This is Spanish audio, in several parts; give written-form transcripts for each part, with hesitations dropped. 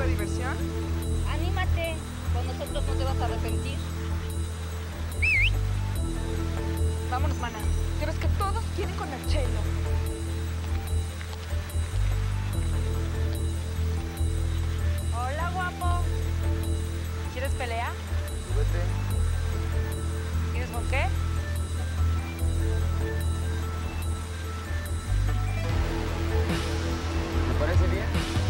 pura diversión. Anímate, con nosotros no te vas a arrepentir. Vámonos, mana. Ya ves que todos quieren con el Chelo. Hola, guapo. ¿Quieres pelea? Súbete. ¿Tienes con qué? ¿Me parece bien?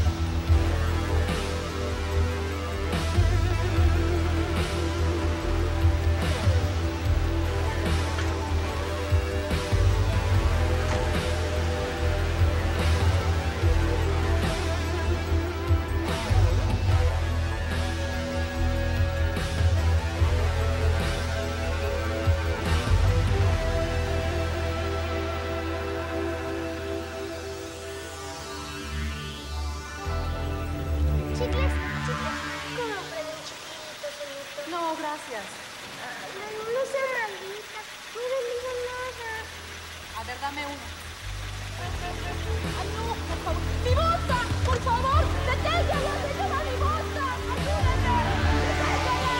Chicles, cómprame un chiquito, señorito. No, gracias. No sea maldita, no he vendido nada. A ver, dame uno. ¡Ay, no! ¡Por favor! ¡Mi bolsa! ¡Por favor! ¡Deténgala! ¡Se lleva mi bolsa! ¡Ayúdame! ¡Deténgala!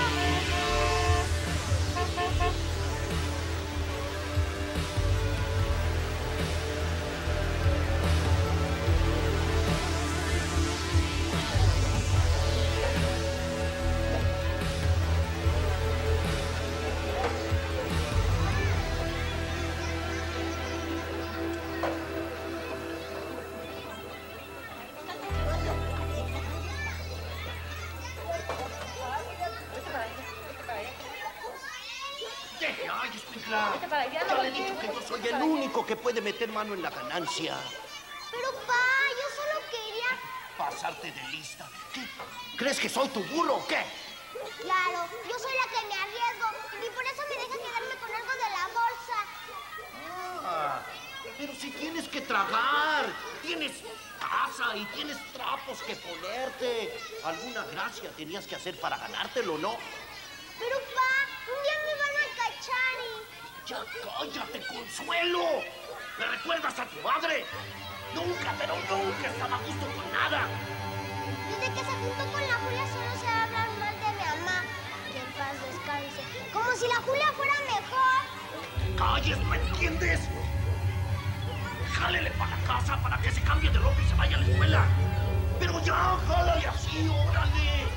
¡Ay, Escuincla! Vete para allá, Ya no le he voltees, dicho que yo soy vete el para allá. único que puede meter mano en la ganancia. Pero, pa, yo solo quería... Pasarte de lista. ¿Qué? ¿Crees que soy tu burro o qué? Claro, yo soy la que me arriesgo y por eso me deja quedarme con algo de la bolsa. Ah, pero si tienes que tragar, tienes casa y tienes trapos que ponerte. Alguna gracia tenías que hacer para ganártelo, ¿no? Pero, pa, un día me van a cachar y... ¡Ya cállate, Consuelo! ¿Me recuerdas a tu madre? Nunca, pero nunca estaba a gusto con nada. Desde que se juntó con la Julia solo se habla mal de mi mamá. Que en paz descanse. Como si la Julia fuera mejor. ¡Calles, ¿me entiendes? Jálele para la casa para que se cambie de ropa y se vaya a la escuela. Pero ya, jálale así, órale.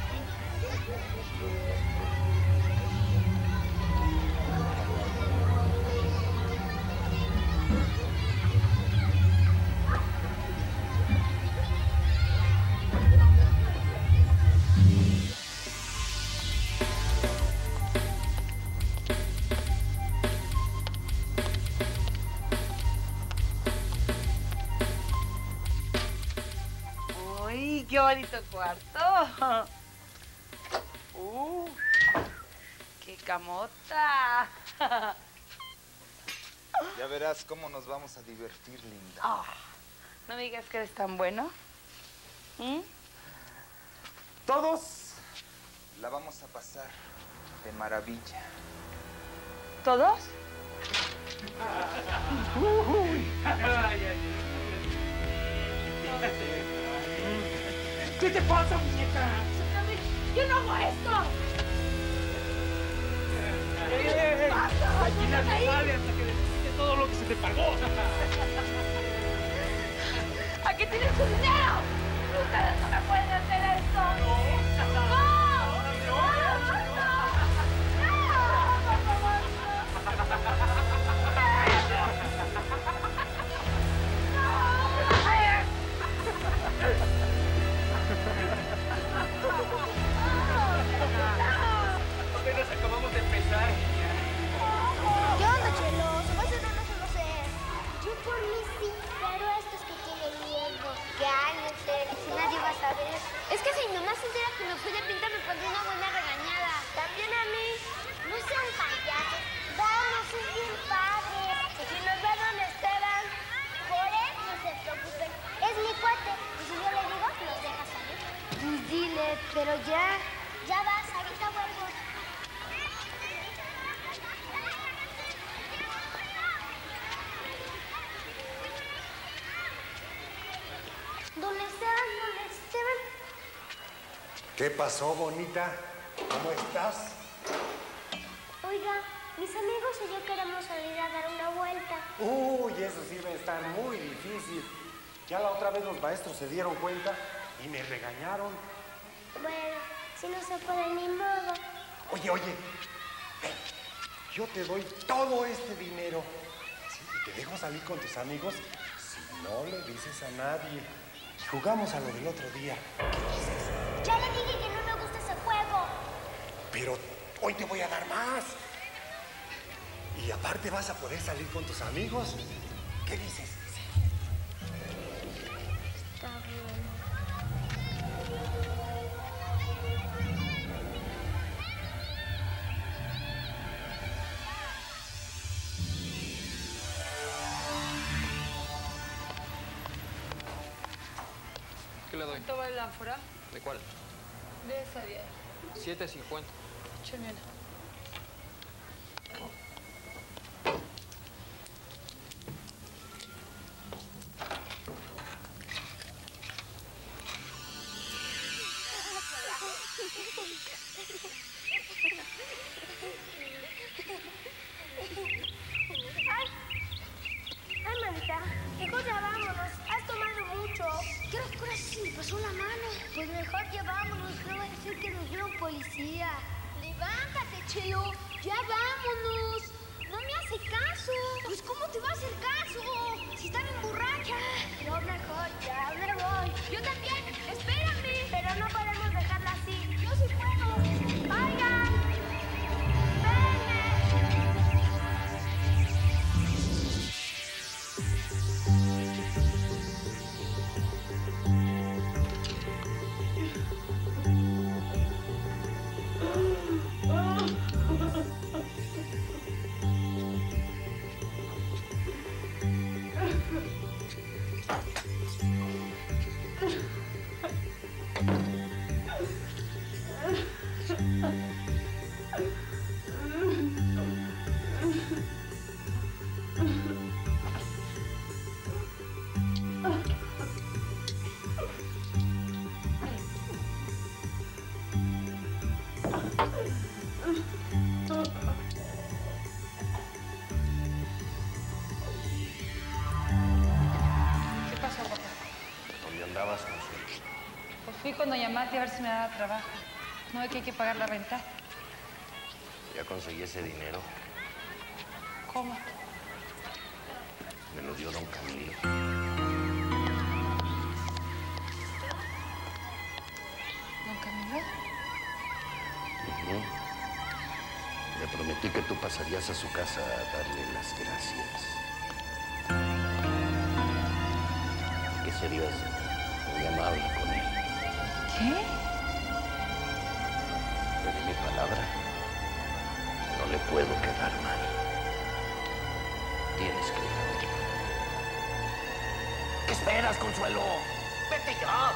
Uy, qué bonito cuarto. Qué camota. Ya verás cómo nos vamos a divertir, linda. Oh, no me digas que eres tan bueno. ¿Mm? Todos la vamos a pasar de maravilla. ¿Todos? ¿Qué te pasa, muñeca? ¡Yo no hago esto! Aquí nadie sale hasta que deposite todo lo que se te pagó. ¡Aquí tienes tu dinero! ¡Ustedes no me pueden hacer esto! ¡No! Apenas acabamos de empezar. ¿Qué onda, Chelo? Se va a hacer uno solo sé. Yo por mí sí, pero estos que tienen miedo. Cállate, si nadie va a saber. Es que si mi mamá se entera que me fui de pinta me pondrá una buena regañada. También a mí. No sean payasos. Vamos, es bien padre. Y si nos ve donde Esteban. Por él, no se preocupen. Es mi cuate. Y si yo le digo, los deja salir. Pues dile, pero ya. Ya vas, ahorita vuelvo. Don Esteban, don Esteban. ¿Qué pasó, bonita? ¿Cómo estás? Oiga, mis amigos y yo queremos salir a dar una vuelta. Uy, eso sí va a estar muy difícil. Ya la otra vez los maestros se dieron cuenta y me regañaron. Bueno, si no se puede, ni modo. Oye, ven, yo te doy todo este dinero. Sí, y te dejo salir con tus amigos si no le dices a nadie. Y jugamos a lo del otro día. ¿Qué dices? Ya le dije que no me gusta ese juego. Pero hoy te voy a dar más. Y aparte vas a poder salir con tus amigos. ¿Qué dices? Está bien. ¿Qué le doy? ¿Cuánto vale la ánfora? ¿De cuál? De esa 10. 7.50. Échemela. Ay, manita, mejor ya vámonos. Has tomado mucho. ¿Qué oscura se me pasó la mano? Pues mejor ya vámonos. No va a decir que nos vieron policía. Levántate, Chelo. Ya vámonos. No me hace caso. Pues, ¿cómo te va a hacer caso? Si está bien borracha. Yo mejor ya me voy. Yo también. Espérame. Pero no podemos dejarla así. Yo sí puedo. Oigan. Venme. ¿Qué pasó, papá? ¿Dónde andabas, Consuelo? Pues fui con doña Mati a ver si me daba trabajo. ¿No ve que hay que pagar la renta? Ya conseguí ese dinero. ¿Cómo? Me lo dio don Camilo. ¿Don Camilo? Ujú. Le prometí que tú pasarías a su casa a darle las gracias. Que serías muy amable con él. ¿Qué? Le di mi palabra. No le puedo quedar mal. Tienes que ir a verlo. ¿Qué esperas, Consuelo? ¡Vete ya!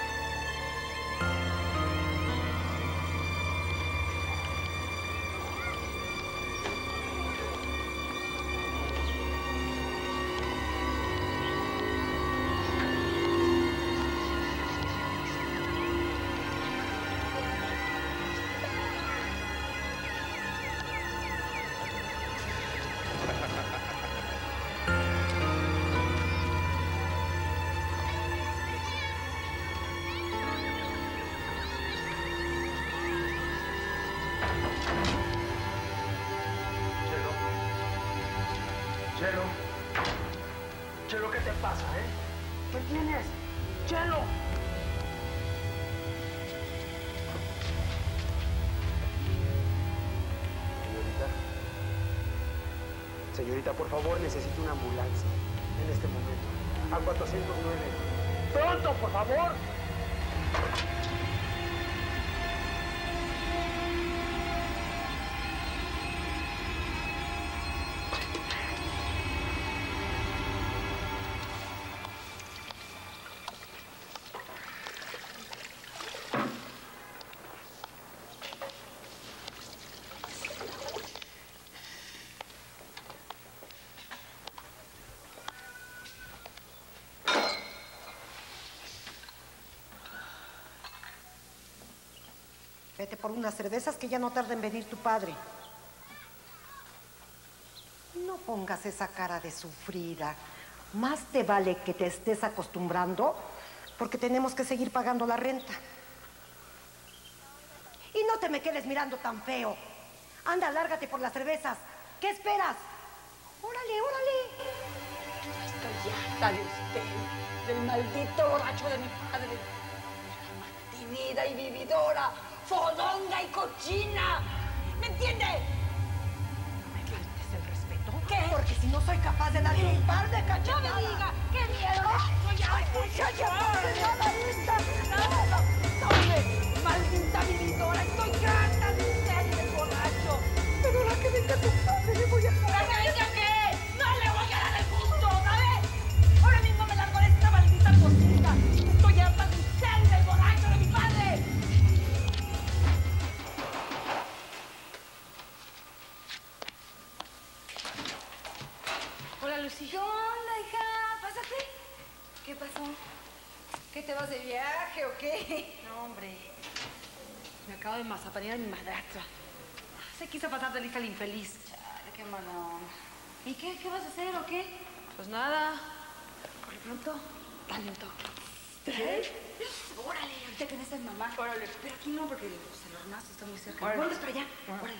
Chelo. Chelo, ¿qué te pasa, ¿Qué tienes? Chelo. Señorita, por favor, necesito una ambulancia en este momento. A 409. ¡Pronto, por favor! Vete por unas cervezas que ya no tarda en venir tu padre. No pongas esa cara de sufrida. Más te vale que te estés acostumbrando porque tenemos que seguir pagando la renta. Y no te me quedes mirando tan feo. Anda, lárgate por las cervezas. ¿Qué esperas? ¡Órale, órale! Estoy harta de usted, del maldito borracho de mi padre. Mantenida y vividora, fodonga y cochina. ¿Me entiende? No me faltes el respeto. ¿Qué? Porque si no soy capaz de darle un par de cachetadas. ¡No me diga! ¡Qué miedo! ¡Ay, muchacha! ¡No! ¡Maldita vividora! ¡Estoy harta de usted, el borracho! Pero ahora que venga tu padre le voy a... ¿Para que venga qué? ¡No le voy a dar el gusto! ¿Sabes? Ahora mismo me largo de esta maldita cocina. Estoy harta de usted, del borracho de mi padre. Hola, Lucy. ¿Qué onda, hija? Pásate. ¿Qué pasó? ¿Qué, te vas de viaje o qué? No, hombre. Me acabo de mazapanear a mi madrastra. Se quiso pasar de lista al infeliz. Chale, qué mala onda. ¿Y qué? ¿Qué vas a hacer o qué? Pues nada. Por lo pronto, Talento. órale, ahorita que no estás mamá. Órale. Pero aquí no, porque los hornazos están muy cerca. Órale. ¿Dónde para allá? Órale.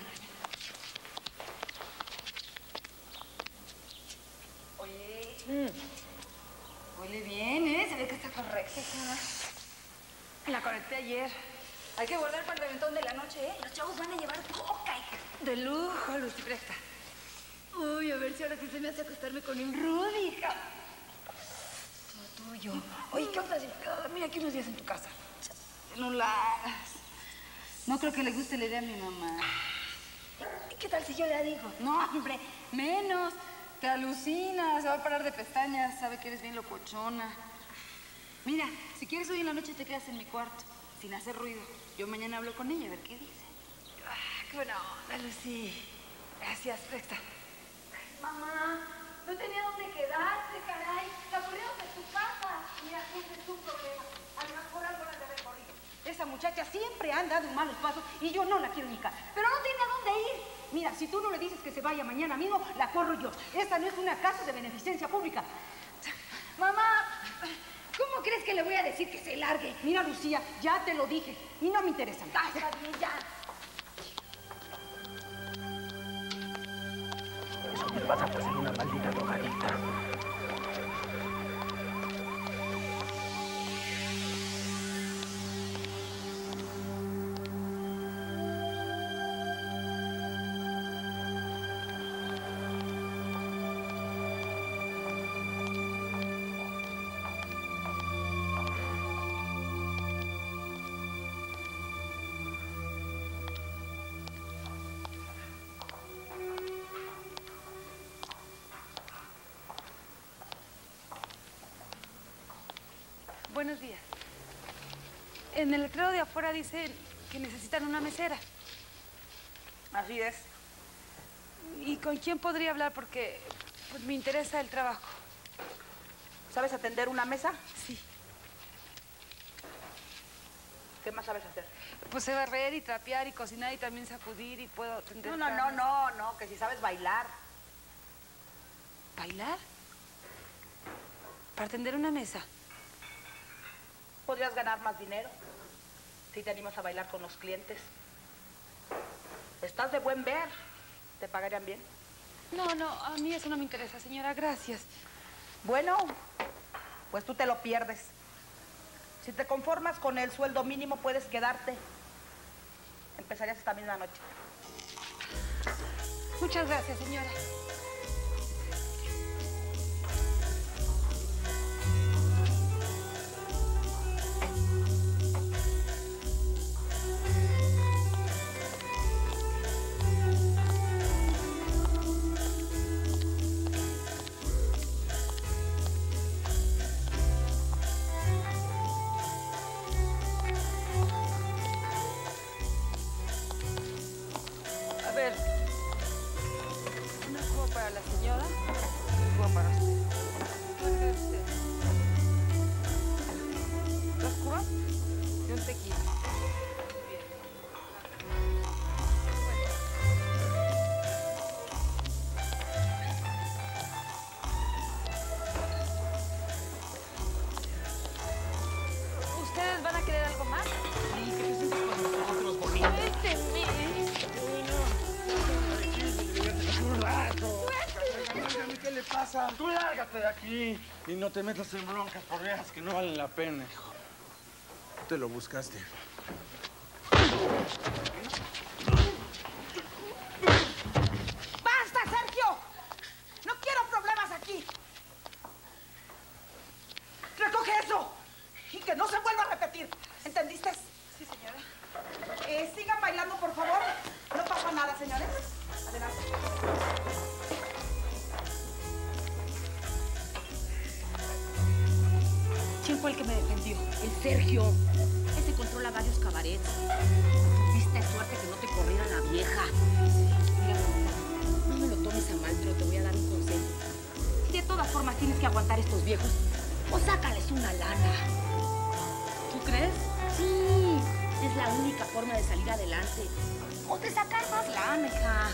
Oye. Huele bien, ¿eh? Se ve que está correcta, hija. La conecté ayer. Hay que guardar para el reventón de la noche, ¿eh? Los chavos van a llevar coca, hija. De lujo, Lucy, presta. Uy, a ver si ahora sí se me hace acostarme con un Rudy, hija. Todo tuyo. Oye, ¿qué onda? Mira, aquí unos días en tu casa. No la hagas. No creo que le guste la idea a mi mamá. ¿Qué tal si yo le digo? No, hombre, menos. Te alucina, se va a parar de pestañas, sabe que eres bien locochona. Mira, si quieres hoy en la noche te quedas en mi cuarto, sin hacer ruido. Yo mañana hablo con ella, a ver qué dice. Qué buena onda, Lucy. Gracias, presta. Mamá, no tenía dónde quedarte, caray. La corrieron de tu casa. Mira, ese es tu problema. A lo mejor algo la de recorrido. Esa muchacha siempre anda dando malos pasos y yo no la quiero en mi casa. Pero no tiene a dónde ir. Mira, si tú no le dices que se vaya mañana mismo, la corro yo. Esta no es una casa de beneficencia pública. Mamá, ¿cómo crees que le voy a decir que se largue? Mira, Lucía, ya te lo dije y no me interesa. Ah, está bien, ya. Eso me pasa por ser una maldita drogadicta. Buenos días. En el letrero de afuera dicen que necesitan una mesera. Así es. ¿Y con quién podría hablar? Porque pues, me interesa el trabajo. ¿Sabes atender una mesa? Sí. ¿Qué más sabes hacer? Pues sé barrer y trapear y cocinar y también sacudir y puedo atender. No, que si sabes bailar. ¿Bailar? ¿Para atender una mesa? Podrías ganar más dinero si te animas a bailar con los clientes. Estás de buen ver. ¿Te pagarían bien? No, a mí eso no me interesa, señora. Gracias. Bueno, pues tú te lo pierdes. Si te conformas con el sueldo mínimo, puedes quedarte. Empezarías esta misma noche. Muchas gracias, señora. Sácate de aquí y no te metas en broncas por viejas que no valen la pena, hijo. Tú te lo buscaste. ¡Basta, Sergio! ¡No quiero problemas aquí! ¡Recoge eso! Y que no se vuelva a repetir. ¿Entendiste? Sí, señora. Sigan bailando, por favor. No pasa nada, señores. Adelante. ¿Quién fue el que me defendió? El Sergio. Ese controla varios cabarets. Tuviste suerte que no te corriera la vieja. Mira, no me lo tomes a mal, pero te voy a dar un consejo. Si de todas formas tienes que aguantar estos viejos, pues sácales una lana. ¿Tú crees? Sí, es la única forma de salir adelante. O de sacar más lana, hija.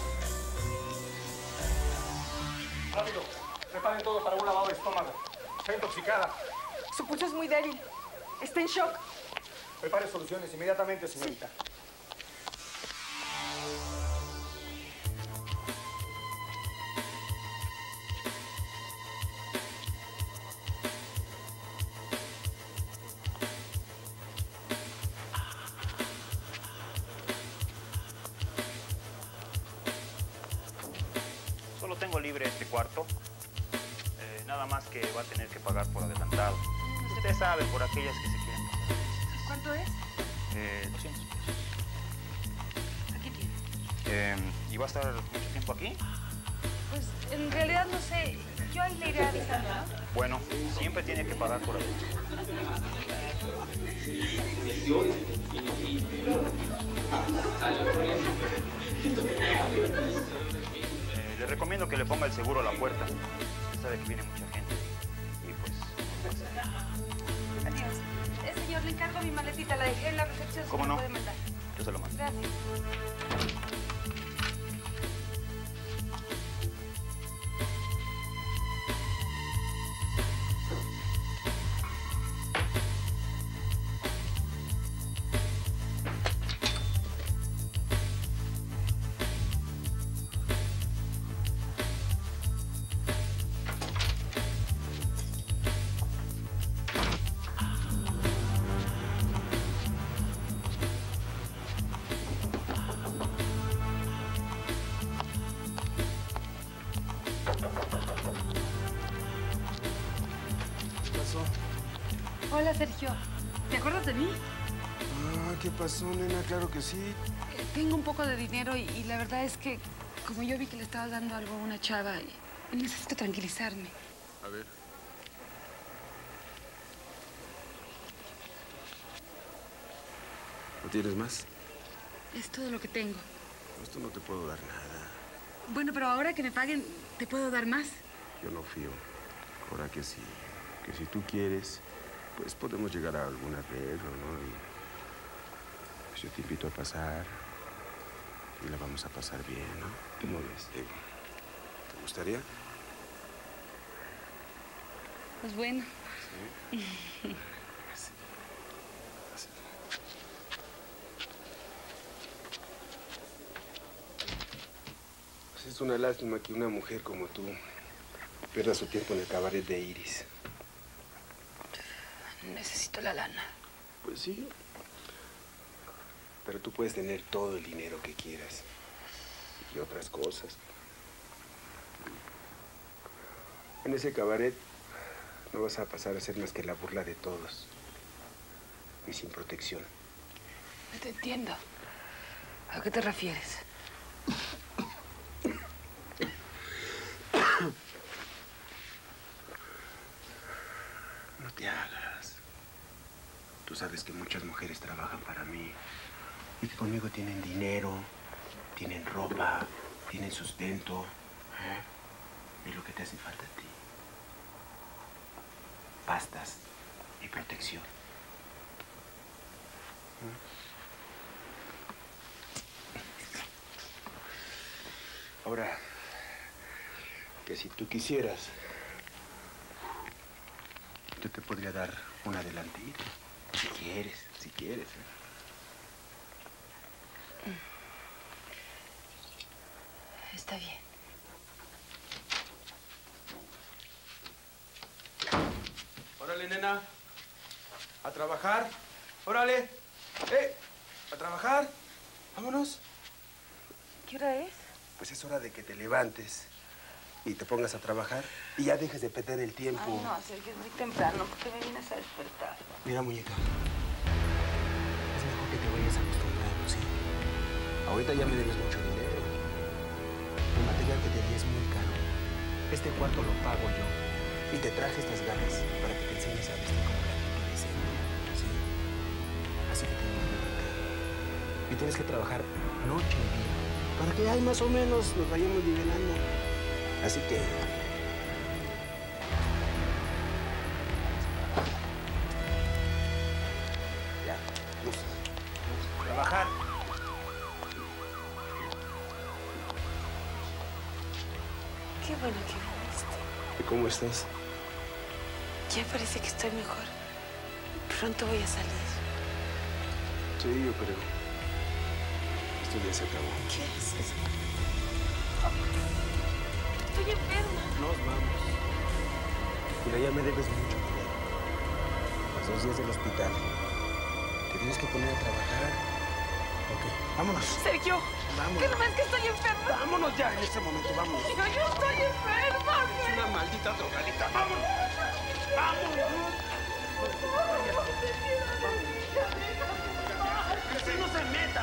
Rápido, preparen todo para un lavado de estómago. Está intoxicada. Su pulso es muy débil. Está en shock. Prepare soluciones inmediatamente, señorita. Sí. Solo tengo libre este cuarto. Nada más que va a tener que pagar por adelantado. Usted sabe, por aquellas que se quieren pasar. ¿Cuánto es? 200 pesos. Aquí tiene. ¿Y va a estar mucho tiempo aquí? Pues en realidad no sé. Yo ahí le iré avisando, ¿no? Bueno, siempre tiene que pagar por adelantado. Le recomiendo que le ponga el seguro a la puerta. Usted sabe que viene mucha gente. Y pues... Adiós. Señor, le encargo mi maletita. La dejé en la recepción. ¿Cómo no? Puede mandar. Yo se lo mando. Gracias. Hola, Sergio. ¿Te acuerdas de mí? Ah, ¿qué pasó, nena? Claro que sí. Tengo un poco de dinero y la verdad es que como yo vi que le estabas dando algo a una chava, necesito tranquilizarme. A ver. ¿No tienes más? Es todo lo que tengo. Esto no te puedo dar nada. Bueno, pero ahora que me paguen, ¿te puedo dar más? Yo no fío. Ahora que sí. Que si tú quieres, pues podemos llegar a algún arreglo, ¿no? Y pues yo te invito a pasar y la vamos a pasar bien, ¿no? ¿Cómo ves? ¿Te gustaría? Pues bueno. Sí. Pues es una lástima que una mujer como tú pierda su tiempo en el cabaret de Iris. Necesito la lana. Pues sí. Pero tú puedes tener todo el dinero que quieras. Y otras cosas. En ese cabaret no vas a pasar a ser más que la burla de todos. Y sin protección. No te entiendo. ¿A qué te refieres? No te hagas. Tú sabes que muchas mujeres trabajan para mí. Y que conmigo tienen dinero, tienen ropa, tienen sustento. ¿Eh? Y lo que te hace falta a ti. Pastas y protección. Ahora, que si tú quisieras, yo te podría dar un adelantito. Si quieres, si quieres. Está bien. Órale, nena. A trabajar. Órale. A trabajar. Vámonos. ¿Qué hora es? Pues es hora de que te levantes y te pongas a trabajar y ya dejes de perder el tiempo. Ay, no, Sergio, es muy temprano. ¿Por qué me vienes a despertar? Mira, muñeca. Es mejor que te vayas acostumbrando, ¿sí? Ahorita ya me debes mucho dinero. El material que te di es muy caro. Este cuarto lo pago yo. Y te traje estas ganas para que te enseñes a vestir como la gente decente, ¿sí? Así que tienes libertad. Y tienes que trabajar noche y día para que ahí más o menos nos vayamos nivelando. Así que... ya, vamos a trabajar. Qué bueno que viniste. ¿Y cómo estás? Ya parece que estoy mejor. Pronto voy a salir. Sí, yo creo. Esto ya se acabó. ¿Qué haces? Estoy enferma. Nos vamos. Mira, ya me debes mucho dinero. Los 2 días del hospital. Te tienes que poner a trabajar. Ok, vámonos. Sergio, Vámonos. ¿qué no ves que estoy enferma? Vámonos ya en este momento, vámonos. Yo estoy enferma. Es una maldita drogadita. ¡Vámonos! ¡Vámonos! ¡Que no se meta!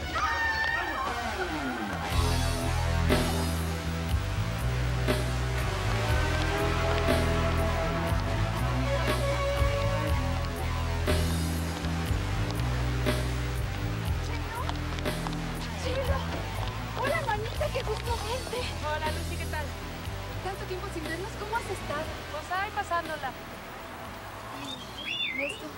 Hola, manita, qué gusto verte. Hola, Lucy, ¿qué tal? Tanto tiempo sin vernos, ¿cómo has estado? Pues ahí pasándola. ¿Y esto?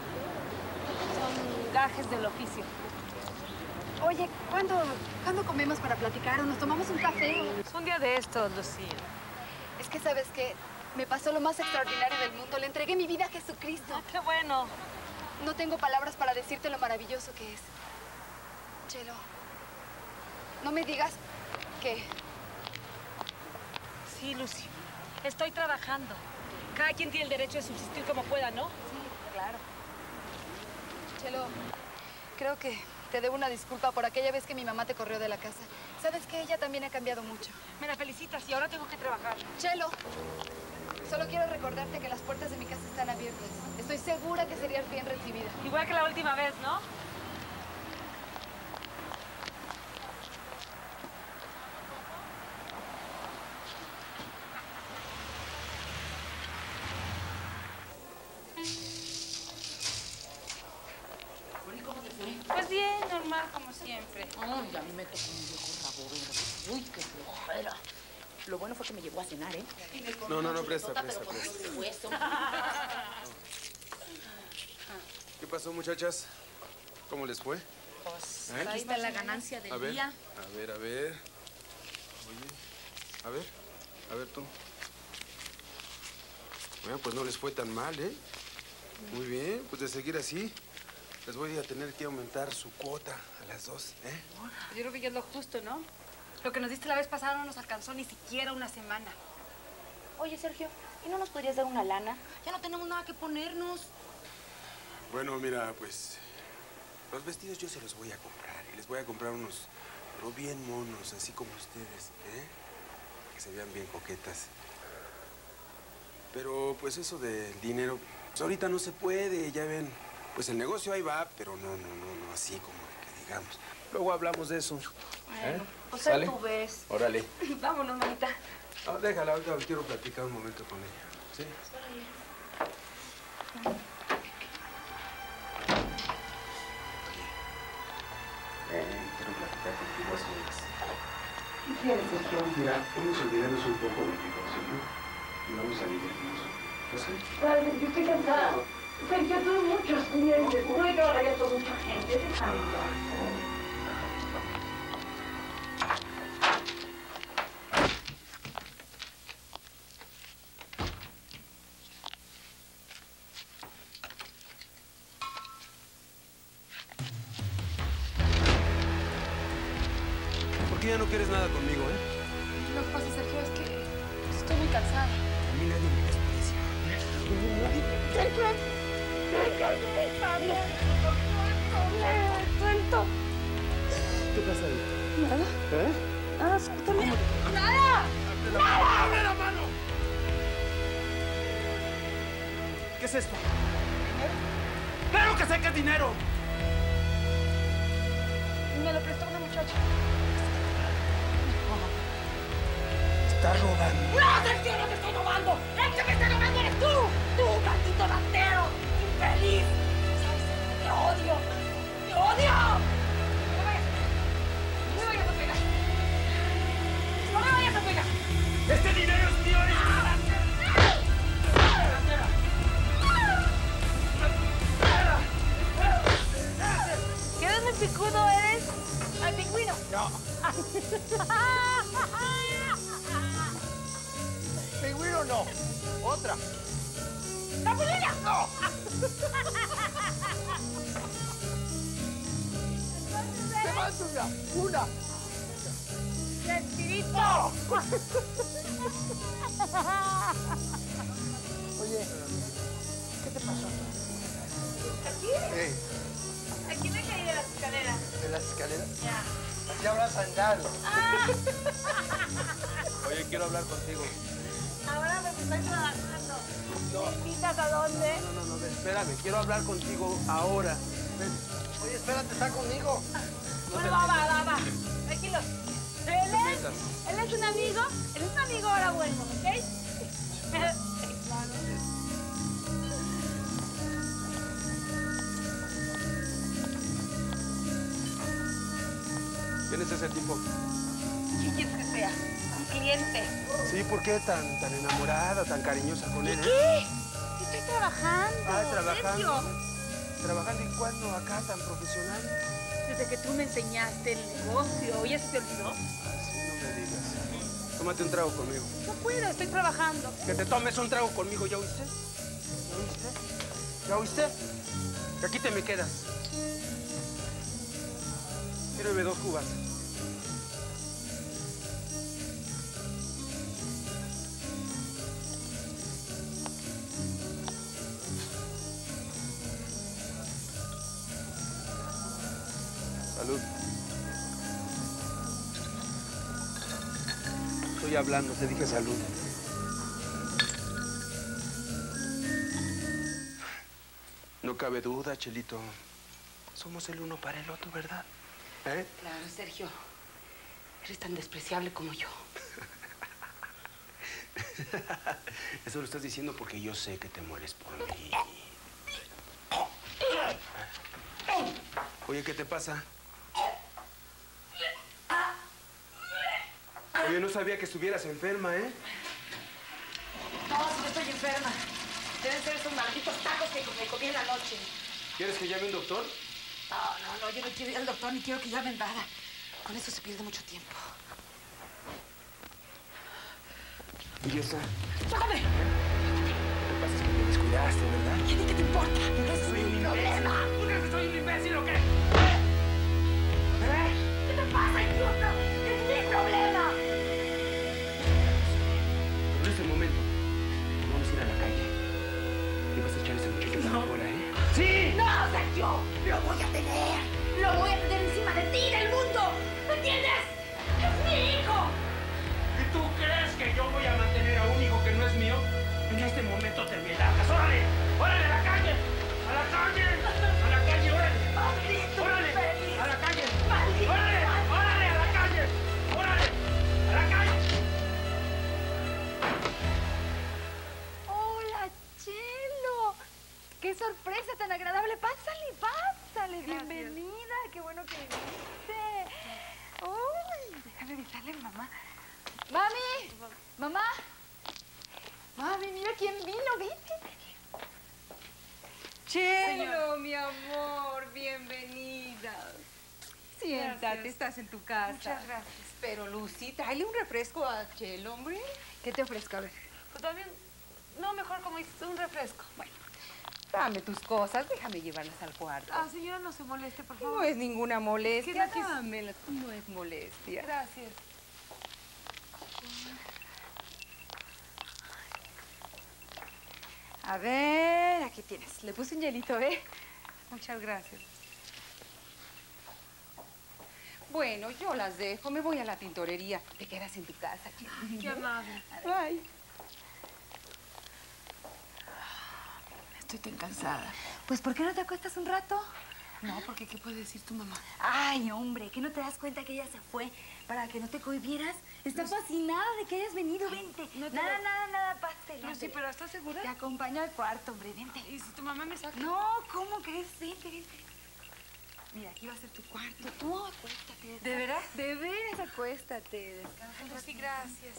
Son gajes del oficio. Oye, ¿cuándo comemos para platicar o nos tomamos un café? Es un día de estos, Lucy. Es que, ¿sabes qué? Me pasó lo más extraordinario del mundo. Le entregué mi vida a Jesucristo. Ah, qué bueno. No tengo palabras para decirte lo maravilloso que es. Chelo, no me digas que... Sí, Lucy. Estoy trabajando. Cada quien tiene el derecho de subsistir como pueda, ¿no? Sí, claro. Chelo, creo que te debo una disculpa por aquella vez que mi mamá te corrió de la casa. Sabes que ella también ha cambiado mucho. Me la felicitas y ahora tengo que trabajar. Chelo, solo quiero recordarte que las puertas de mi casa están abiertas. Estoy segura que serías bien recibida. Igual que la última vez, ¿no? ¿Cómo te fue? Pues bien, normal, como siempre. Ay, a mí me tocó un viejo rabo verde. Uy, qué flojera. Lo bueno fue que me llegó a cenar, ¿eh? No, presta. Pero con ese hueso. ¿Qué pasó, muchachas? ¿Cómo les fue? Pues ¿Eh? aquí está la ganancia del día. A ver. Oye, a ver tú. Bueno, pues no les fue tan mal, ¿eh? Muy bien, pues de seguir así, les voy a tener que aumentar su cuota a las 2, ¿eh? Yo creo que ya es lo justo, ¿no? Lo que nos diste la vez pasada no nos alcanzó ni siquiera una semana. Oye, Sergio, ¿y no nos podrías dar una lana? Ya no tenemos nada que ponernos. Bueno, mira, pues los vestidos yo se los voy a comprar y les voy a comprar unos, pero bien monos, así como ustedes, ¿eh? Que se vean bien coquetas. Pero pues eso del dinero, pues ahorita no se puede, ya ven. Pues el negocio ahí va, pero no así como que digamos. Luego hablamos de eso. Bueno, pues ¿Sale? tú ves. Órale. Vámonos, manita. No, déjala, ahorita quiero platicar un momento con ella. ¿Sí? Quiero platicar contigo a solas. ¿Qué quieres, Sergio? Mira, vamos a olvidarnos un poco del negocio, ¿no? Y vamos a divertirnos. ¿No sé? Padre, yo estoy cansada. Sergio, tuve muchos clientes. Tuve que trabajar con mucha gente. Déjame ya. ¿Por qué ya no quieres nada conmigo, eh? Lo que pasa, Sergio, es que estoy muy cansada. A mí nadie me desprecia. Suelto. ¿Qué pasa ahí? Nada. ¿Eh? Nada, suéltame. ¡Nada! ¡Nada! ¡Dame la mano! ¿Qué es esto? ¡Claro que sé que es dinero! Me lo prestó una muchacha. Está robando. ¡No, Sergio, no te estoy robando! ¡El que me está robando eres tú! ¡Tú, maldito ratero! ¡Infeliz! ¿Sabes? ¡Te odio! ¡Te odio! ¡No me vayas a pegar! ¡No me vayas a pegar! ¡Este dinero es mío! ¿Qué eres muy picudo eres? ¡Al pingüino! No. Pingüino no. Otra. ¡Capulina! ¡No! ¡Te vas una! ¡Chespirito! ¡No! Oye, ¿qué te pasó? ¿Aquí? Aquí me caí de las escaleras. ¿De las escaleras? Ya. Ya habrás andado. Oye, quiero hablar contigo. Ahora me estoy trabajando. No. ¿Me invitas a dónde? No, espérame. Quiero hablar contigo ahora. Ven. Oye, espérate, está conmigo. Bueno, va. Tranquilo. Él es un amigo. Él es un amigo ahora bueno, ¿ok? ¿Quién es ese tipo? ¿Quién quieres que sea? Un cliente. Sí, ¿por qué tan enamorada, tan cariñosa con él? ¿Qué? Estoy trabajando. Ah, trabajando. Sergio. ¿Trabajando y cuándo acá tan profesional? Desde que tú me enseñaste el negocio. ¿Ya se te olvidó? Así no me digas. Tómate un trago conmigo. No puedo, estoy trabajando. Que te tomes un trago conmigo, ¿ya oíste? ¿Ya oíste? Que aquí te me quedas. Sírveme 2 cubas. Salud. Estoy hablando, te dije salud. No cabe duda, Chelito. Somos el uno para el otro, ¿verdad? ¿Eh? Claro, Sergio. Eres tan despreciable como yo. Eso lo estás diciendo porque yo sé que te mueres por mí. Oye, ¿qué te pasa? Oye, no sabía que estuvieras enferma, ¿eh? No, si no estoy enferma. Deben ser esos malditos tacos que me comí en la noche. ¿Quieres que llame un doctor? No, yo no quiero ir al doctor ni quiero que llamen nada. Con eso se pierde mucho tiempo. ¿Y esa? ¡Tócame! Lo que pasa es que te descuidaste, ¿verdad? ¿Y a ti qué te importa? Soy un problema. ¿Tú crees que soy un imbécil o qué? ¿Qué te pasa, idiota? ¡Es mi problema! En este momento, vamos a ir a la calle. Y vas a echar a ese muchacho para afuera, ¿eh? ¡Sí! ¡No, Sergio! ¡Lo voy a tener! ¡Lo voy a tener encima de ti, del mundo! ¿Me entiendes? ¡Es mi hijo! ¿Y tú crees que yo voy a mantener a un hijo que no es mío? En este momento te me largas. ¡Órale! ¡Órale, a la calle! ¡A la calle! ¡A la calle, órale! ¡Maldito! ¡Órale! Infeliz. ¡A la calle! ¡Maldito! ¡Órale! ¡Órale, a la calle! ¡Órale! ¡A la calle! Hola, Chelo. ¡Qué sorpresa tan agradable! Pásale, pásale. Gracias. Bienvenida. Qué bueno que viniste. Uy, déjame avisarle a mamá. ¡Mami! ¡Mamá! Mami, mira quién vino. Ven. Chelo, mi amor, bienvenida. Siéntate, Gracias. estás en tu casa. Muchas gracias. Pero, Lucy, tráele un refresco a Chelo, hombre. ¿Qué te ofrezco? A ver. Pues también, no, mejor como dices, un refresco. Bueno, dame tus cosas, déjame llevarlas al cuarto. Ah, señora, no se moleste, por favor. No es ninguna molestia, Es que aquí- dámelas, no es molestia. Gracias. A ver, aquí tienes. Le puse un hielito, ¿eh? Muchas gracias. Bueno, yo las dejo. Me voy a la tintorería. Te quedas en tu casa. Qué amable. Ay. Estoy tan cansada. Pues, ¿por qué no te acuestas un rato? No, porque ¿qué puede decir tu mamá? Ay, hombre, ¿que no te das cuenta que ella se fue para que no te cohibieras? Está fascinada de que hayas venido. Vente. Nada, pásale. Sí, pero ¿estás segura? Te acompaño al cuarto, hombre, vente. ¿Y si tu mamá me saca? No, ¿cómo crees? Vente. Mira, aquí va a ser tu cuarto. Tú acuéstate. ¿De veras? De veras, acuéstate. Descansa. Sí, gracias.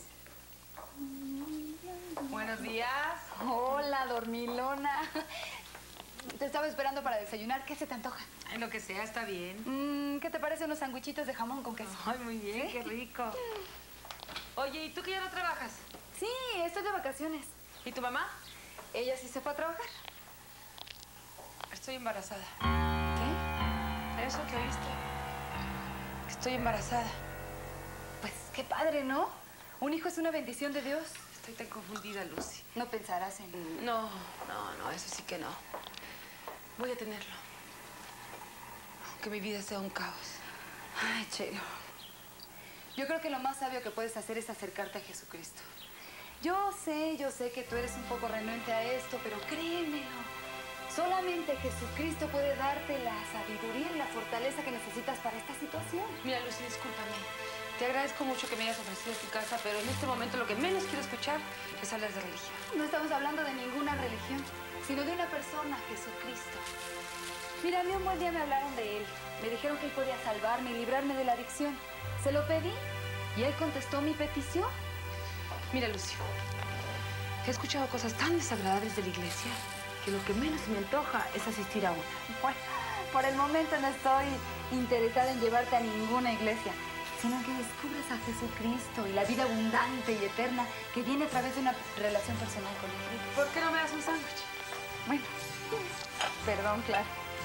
Buenos días. Hola, dormilona. Te estaba esperando para desayunar. ¿Qué se te antoja? Ay, lo que sea, está bien. ¿Qué te parece unos sandwichitos de jamón con queso? Ay, muy bien, ¿Sí? qué rico. Oye, ¿y tú que ya no trabajas? Sí, estoy de vacaciones. ¿Y tu mamá? Ella sí se fue a trabajar. Estoy embarazada. ¿Qué? ¿Eso que oíste? Estoy embarazada. Pues qué padre, ¿no? Un hijo es una bendición de Dios. Estoy tan confundida, Lucy. No pensarás en... No, eso sí que no. Voy a tenerlo. Aunque mi vida sea un caos. Ay, Chelo. Yo creo que lo más sabio que puedes hacer es acercarte a Jesucristo. Yo sé que tú eres un poco renuente a esto, pero créemelo. Solamente Jesucristo puede darte la sabiduría y la fortaleza que necesitas para esta situación. Mira, Lucy, discúlpame. Te agradezco mucho que me hayas ofrecido tu casa, pero en este momento lo que menos quiero escuchar es hablar de religión. No estamos hablando de ninguna religión, sino de una persona, Jesucristo. Mira, a mí un buen día me hablaron de Él. Me dijeron que Él podía salvarme y librarme de la adicción. Se lo pedí y Él contestó mi petición. Mira, Lucio, he escuchado cosas tan desagradables de la iglesia que lo que menos se me antoja es asistir a una. Bueno, por el momento no estoy interesada en llevarte a ninguna iglesia, sino que descubras a Jesucristo y la vida abundante y eterna que viene a través de una relación personal con Él. ¿Por qué no me das un sándwich? Bueno, perdón, claro.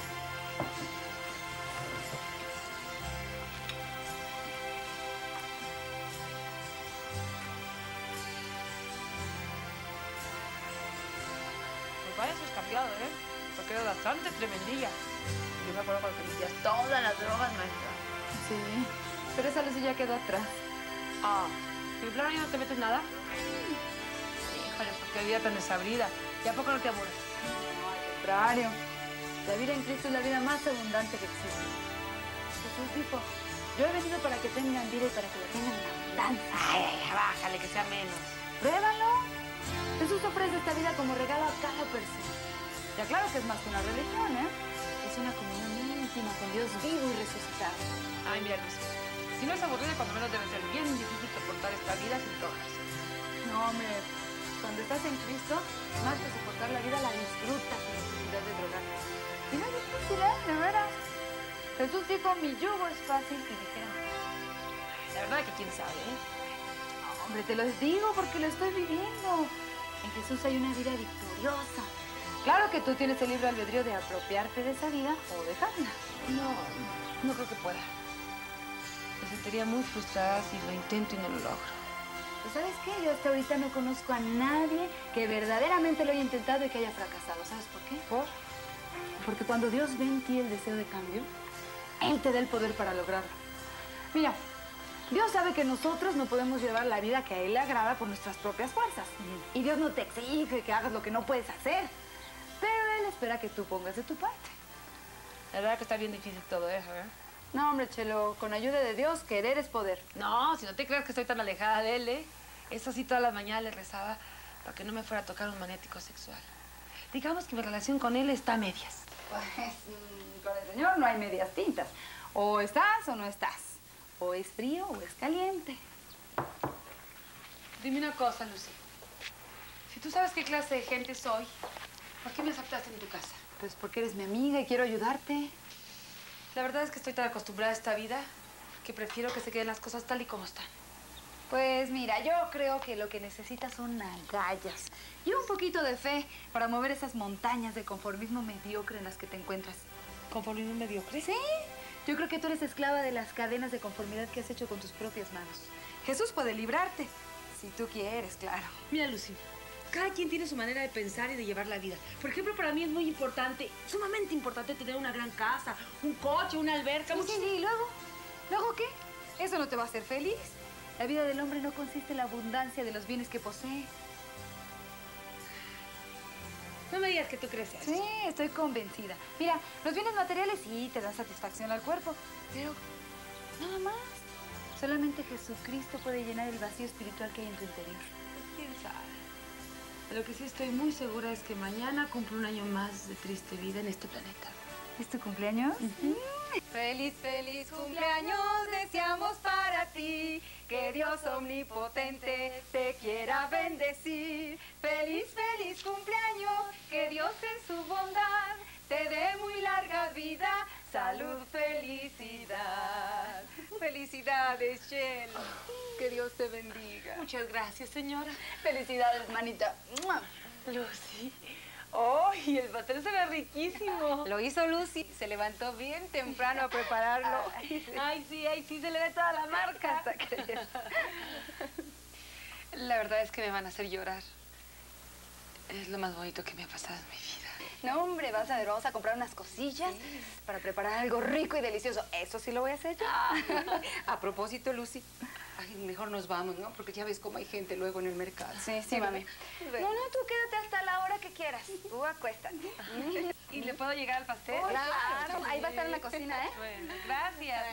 Pues vaya, eso es cambiado, ¿eh? Porque eres bastante tremendilla. Yo me acuerdo cuando te metías todas las drogas, maestra. Sí, pero esa luz ya quedó atrás. Ah, ¿y plano ya no te metes nada? Híjole, pues qué vida tan desabrida. ¿Y a poco no te aburres? No, al contrario. La vida en Cristo es la vida más abundante que existe. Jesús dijo, yo he venido para que tengan vida y para que la tengan en abundancia. Ay, bájale, que sea menos. Pruébalo. Jesús ofrece esta vida como regalo a cada persona. Ya claro que es más que una religión, ¿eh? Es una comunión íntima con Dios vivo y resucitado. Ay, mira, Lucy, si no es aburrida, cuando menos debe ser bien difícil soportar esta vida sin drogas. No, hombre, cuando estás en Cristo, más que soportar la vida, la disfrutas sin necesidad de drogarte. Y no es difícil, ¿eh? De veras. Jesús dijo, mi yugo es fácil y ligero. La verdad que quién sabe, ¿eh? No, hombre, te lo digo porque lo estoy viviendo. En Jesús hay una vida victoriosa. Claro que tú tienes el libre albedrío de apropiarte de esa vida o dejarla. No creo que pueda. Me sentiría muy frustrada si lo intento y no lo logro. Pues ¿sabes qué? Yo hasta ahorita no conozco a nadie que verdaderamente lo haya intentado y que haya fracasado. ¿Sabes por qué? Porque cuando Dios ve en ti el deseo de cambio, Él te da el poder para lograrlo. Mira, Dios sabe que nosotros no podemos llevar la vida que a Él le agrada por nuestras propias fuerzas. Y Dios no te exige que hagas lo que no puedes hacer. Pero Él espera que tú pongas de tu parte. La verdad que está bien difícil todo eso, ¿eh? No, hombre, Chelo, con ayuda de Dios, querer es poder. No, si no te creas que estoy tan alejada de él, ¿eh? Eso sí, todas las mañanas le rezaba para que no me fuera a tocar un magnético sexual. Digamos que mi relación con él está a medias. Pues con el Señor no hay medias tintas. O estás o no estás. O es frío o es caliente. Dime una cosa, Lucy. Si tú sabes qué clase de gente soy, ¿por qué me aceptaste en tu casa? Pues porque eres mi amiga y quiero ayudarte. La verdad es que estoy tan acostumbrada a esta vida que prefiero que se queden las cosas tal y como están. Pues mira, yo creo que lo que necesitas son agallas y un poquito de fe para mover esas montañas de conformismo mediocre en las que te encuentras. ¿Conformismo mediocre? Sí. Yo creo que tú eres esclava de las cadenas de conformidad que has hecho con tus propias manos. Jesús puede librarte, si tú quieres, claro. Mira, Lucy, cada quien tiene su manera de pensar y de llevar la vida. Por ejemplo, para mí es muy importante, sumamente importante tener una gran casa, un coche, una alberca. Sí, ¿y luego? ¿Luego qué? Eso no te va a hacer feliz. La vida del hombre no consiste en la abundancia de los bienes que posee. No me digas que tú crees eso. Sí, estoy convencida. Mira, los bienes materiales sí te dan satisfacción al cuerpo, pero nada más. Solamente Jesucristo puede llenar el vacío espiritual que hay en tu interior. ¿Quién sabe? De lo que sí estoy muy segura es que mañana cumplo un año más de triste vida en este planeta. ¿Es tu cumpleaños? Feliz, feliz cumpleaños deseamos para ti. Que Dios omnipotente te quiera bendecir. Feliz, feliz cumpleaños. Que Dios en su bondad te dé muy larga vida. Salud, felicidad. Felicidades, Shell. Que Dios te bendiga. Muchas gracias, señora. Felicidades, manita. Lucy. ¡Oh! Y el pastel se ve riquísimo. Lo hizo Lucy. Se levantó bien temprano a prepararlo. Ay, sí, se le ve toda la marca. Hasta crees. La verdad es que me van a hacer llorar. Es lo más bonito que me ha pasado en mi vida. No, hombre, vas a ver, vamos a comprar unas cosillas para preparar algo rico y delicioso. Eso sí lo voy a hacer yo. A propósito, Lucy, ay, mejor nos vamos, ¿no? Porque ya ves cómo hay gente luego en el mercado. Sí, mami. No, tú quédate hasta la hora que quieras. Tú acuéstate. ¿Y le puedo llegar al pastel? Claro, ahí va a estar en la cocina, ¿eh? Bueno, gracias.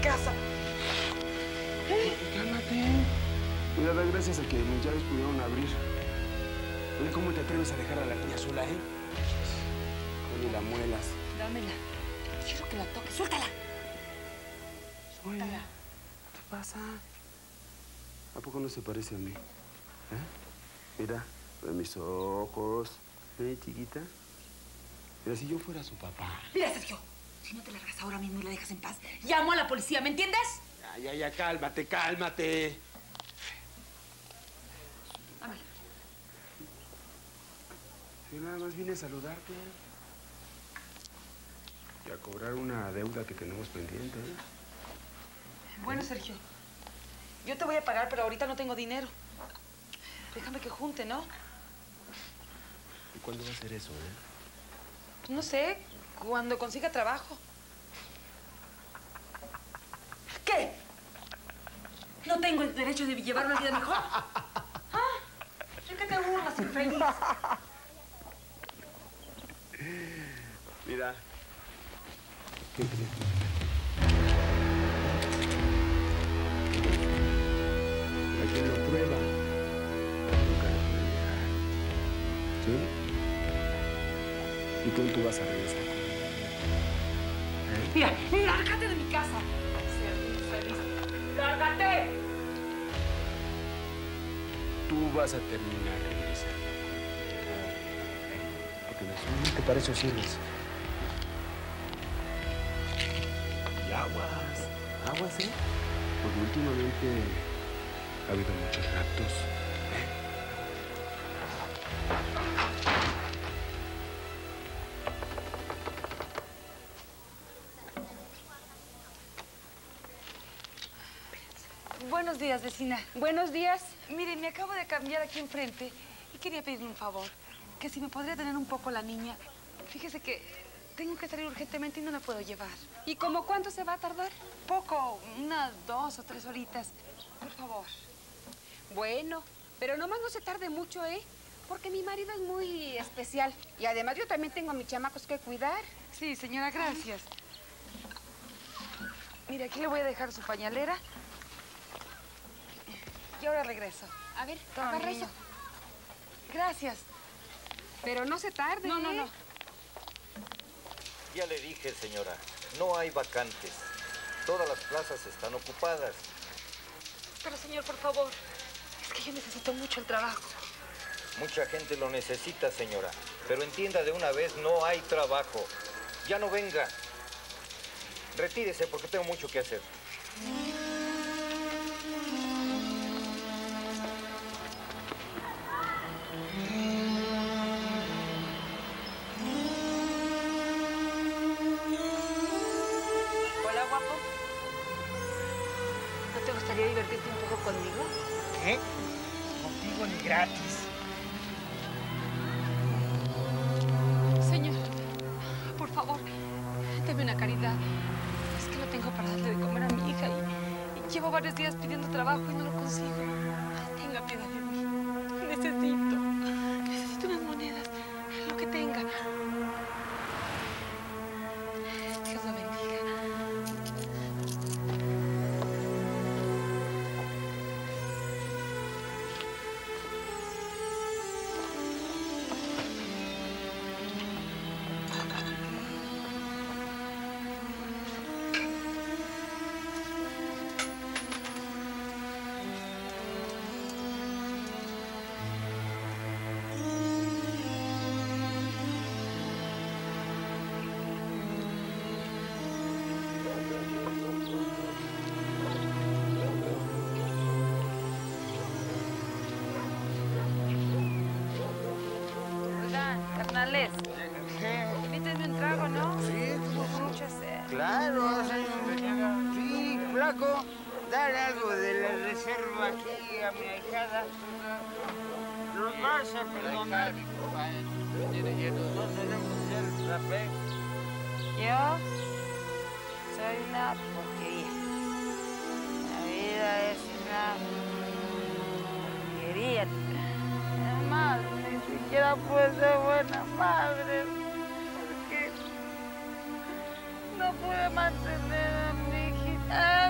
casa. Cálmate. Mira, da gracias a que mis llaves pudieron abrir. Mira cómo te atreves a dejar a la niña sola, ¿eh? Ni la muelas. Dámela. Quiero que la toques. ¡Suéltala! Suéltala. ¿Qué te pasa? ¿A poco no se parece a mí? ¿Eh? Mira, ve mis ojos. ¿Eh, chiquita? Mira, si yo fuera su papá. Mira, Sergio, si no te largas ahora mismo y la dejas en paz, llamo a la policía, ¿me entiendes? Ya, cálmate, cálmate. Dámela. Yo nada más vine a saludarte. Y a cobrar una deuda que tenemos pendiente, ¿eh? Bueno, Sergio, yo te voy a pagar, pero ahorita no tengo dinero. Déjame que junte, ¿no? ¿Y cuándo va a ser eso, eh? No sé, cuando consiga trabajo. ¿Qué? ¿No tengo el derecho de llevar una vida mejor? ¿Ah? ¿De qué te burlas, infeliz? Mira. La que lo prueba, nunca lo puede dejar. ¿Sí? Y tú vas a regresar conmigo. ¿Eh? Mira, lárgate de mi casa. Ser infeliz. ¡Lárgate! Tú vas a terminar regresando. Porque para eso sirves. Y aguas, ¿eh? Porque últimamente ha habido muchos raptos. Buenos días, vecina. Buenos días. Mire, me acabo de cambiar aquí enfrente y quería pedirle un favor. Que si me podría tener un poco la niña. Fíjese que tengo que salir urgentemente y no la puedo llevar. ¿Y como cuánto se va a tardar? Poco, unas 2 o 3 horitas. Por favor. Bueno, pero nomás no se tarde mucho, ¿eh? Porque mi marido es muy especial. Y además yo también tengo a mis chamacos que cuidar. Sí, señora, gracias. Mire, aquí le voy a dejar su pañalera. Y ahora regreso. A ver, Toma, agarra niña. eso. Gracias. Pero no se tarde, No. Ya le dije, señora, no hay vacantes. Todas las plazas están ocupadas. Pero, señor, por favor, es que yo necesito mucho el trabajo. Mucha gente lo necesita, señora. Pero entienda de una vez, no hay trabajo. Ya no venga. Retírese porque tengo mucho que hacer. Hola, guapo. ¿No te gustaría divertirte un poco conmigo? ¿Qué? Contigo ni gratis. Señor, por favor, deme una caridad. Es que no tengo para darle de comer a mi hija y llevo varios días pidiendo trabajo y no lo consigo. Tenga piedad de mí. Necesito unas monedas, lo que tenga. Dios lo bendiga. Oigan, carnales, invítenme un trago, ¿no? Sí, Con mucha sed. claro, señora. Sí, flaco, dale algo de la reserva aquí a mi ahijada. Nos vas a perdonar. No tenemos el café. Yo soy una porquería. La vida es una porquería. Además, ni siquiera puedo ser buena madre. Porque no pude mantener a mi hijita.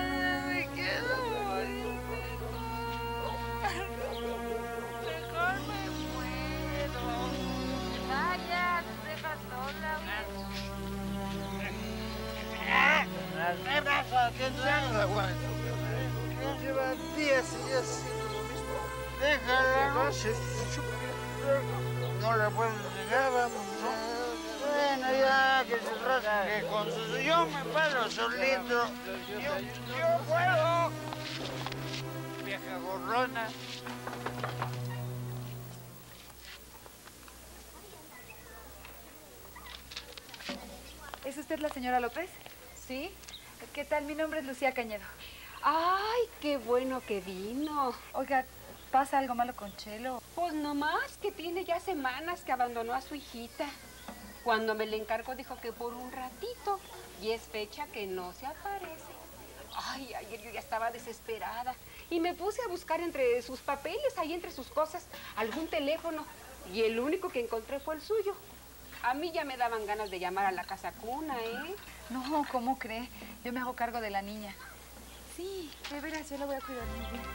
aguanto. Ya lleva días y días haciendo lo mismo. Déjala. No la puedo negar, vamos. Bueno, ya, que se rasque con sus... Yo me paro solito. Yo puedo. Vieja gorrona. ¿Es usted la señora López? Sí. ¿Qué tal? Mi nombre es Lucía Cañedo. Ay, qué bueno que vino. Oiga, ¿pasa algo malo con Chelo? Pues nomás que tiene ya semanas que abandonó a su hijita. Cuando me le encargó dijo que por un ratito. Y es fecha que no se aparece. Ay, ayer yo ya estaba desesperada. Y me puse a buscar entre sus papeles, ahí entre sus cosas, algún teléfono. Y el único que encontré fue el suyo. A mí ya me daban ganas de llamar a la casa cuna, ¿eh? No, ¿cómo cree? Yo me hago cargo de la niña. Sí, de veras, yo la voy a cuidar muy bien.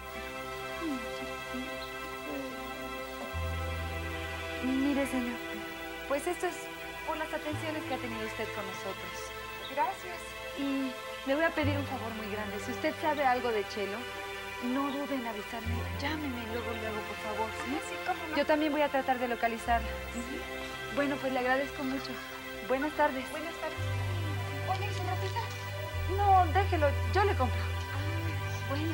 Mire, señor, pues esto es por las atenciones que ha tenido usted con nosotros. Gracias. Y le voy a pedir un favor muy grande. Si usted sabe algo de Chelo, no dude en avisarme. Llámeme luego, por favor, ¿sí? Sí, cómo no. Yo también voy a tratar de localizarla. ¿Sí? Bueno, pues le agradezco mucho. Buenas tardes. Buenas tardes. Oye, ¿y su ropita? No, déjelo. Yo le compro. Ah, bueno.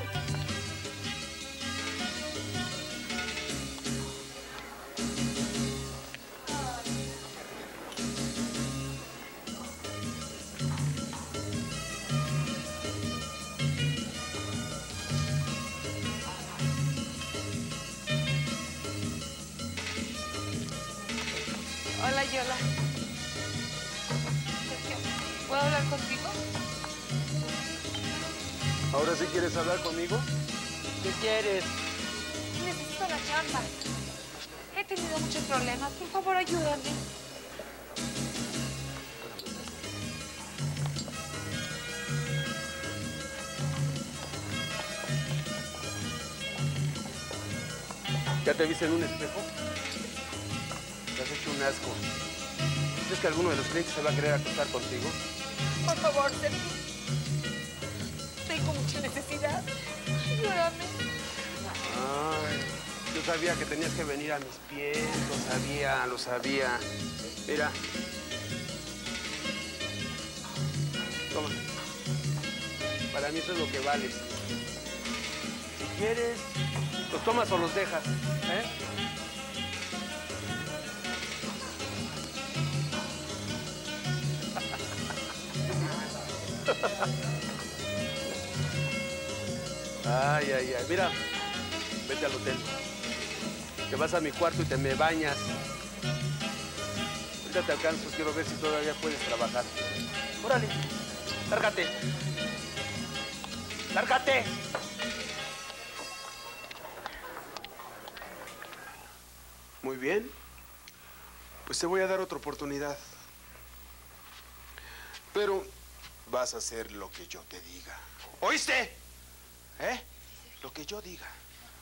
Hola, Yola. ¿Puedo hablar contigo? ¿Ahora sí quieres hablar conmigo? ¿Qué quieres? Necesito la chamba. He tenido muchos problemas. Por favor, ayúdame. ¿Ya te viste en un espejo? Te has hecho un asco. ¿Crees que alguno de los clientes se va a querer acostar contigo? Por favor, Sergio. Tengo mucha necesidad. Ayúdame. Ay, yo sabía que tenías que venir a mis pies. Lo sabía. Mira. Toma. Para mí eso es lo que vales. Si quieres, los tomas o los dejas, ¿eh? Ay, ay, ay. Mira, vete al hotel. Te vas a mi cuarto y te me bañas. Ahorita te alcanzo, quiero ver si todavía puedes trabajar. Órale, lárgate. ¡Lárgate! Muy bien. Pues te voy a dar otra oportunidad. Pero vas a hacer lo que yo te diga. ¿Oíste? ¿Eh? Lo que yo diga.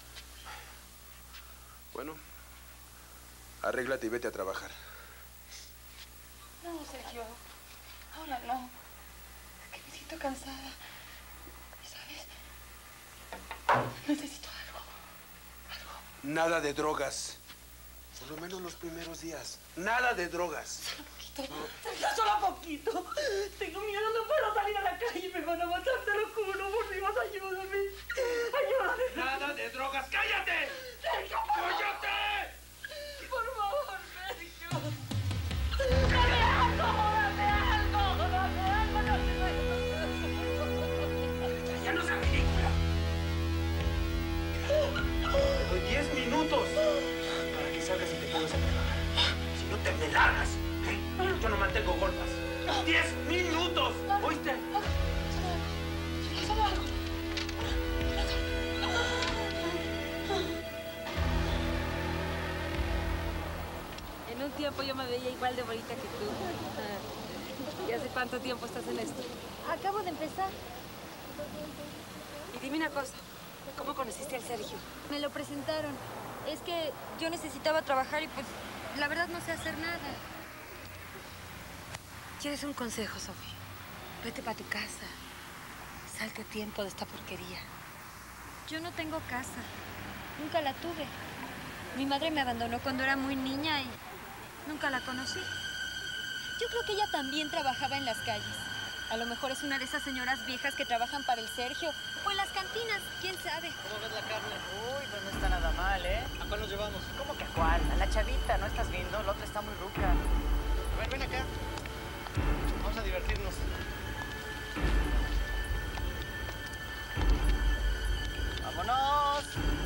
Bueno, arréglate y vete a trabajar. No, Sergio. Ahora no. Es que me siento cansada. ¿Y sabes? Necesito algo. Nada de drogas. Por lo menos los primeros días. Nada de drogas. Solo poquito. Tengo miedo, no puedo salir a la calle. Me van a matar, te lo juro. Por Dios, ayúdame. Ayúdame. Nada de drogas. ¡Cállate! Sergio, ¡cállate! Por favor, Sergio. Dame algo, dame algo. Dame algo, ¡Ya no seas ridícula! Te doy 10 minutos para que salgas y te pongas a trabajar. Si no, te me largas. Yo no mantengo golpes. 10 minutos. ¿Oíste? En un tiempo yo me veía igual de bonita que tú. ¿Y hace cuánto tiempo estás en esto? Acabo de empezar. Y dime una cosa, ¿cómo conociste al Sergio? Me lo presentaron. Es que yo necesitaba trabajar y pues la verdad no sé hacer nada. ¿Quieres un consejo, Sofía? Vete para tu casa. Sal, qué tiempo de esta porquería. Yo no tengo casa. Nunca la tuve. Mi madre me abandonó cuando era muy niña y nunca la conocí. Yo creo que ella también trabajaba en las calles. A lo mejor es una de esas señoras viejas que trabajan para el Sergio. O en las cantinas, quién sabe. ¿Cómo ves la carne? Uy, pues no está nada mal, ¿eh? ¿A cuál nos llevamos? ¿Cómo que a cuál? A la chavita, ¿no estás viendo? La otra está muy ruca. A ver, ven acá. Vamos a divertirnos. ¡Vámonos!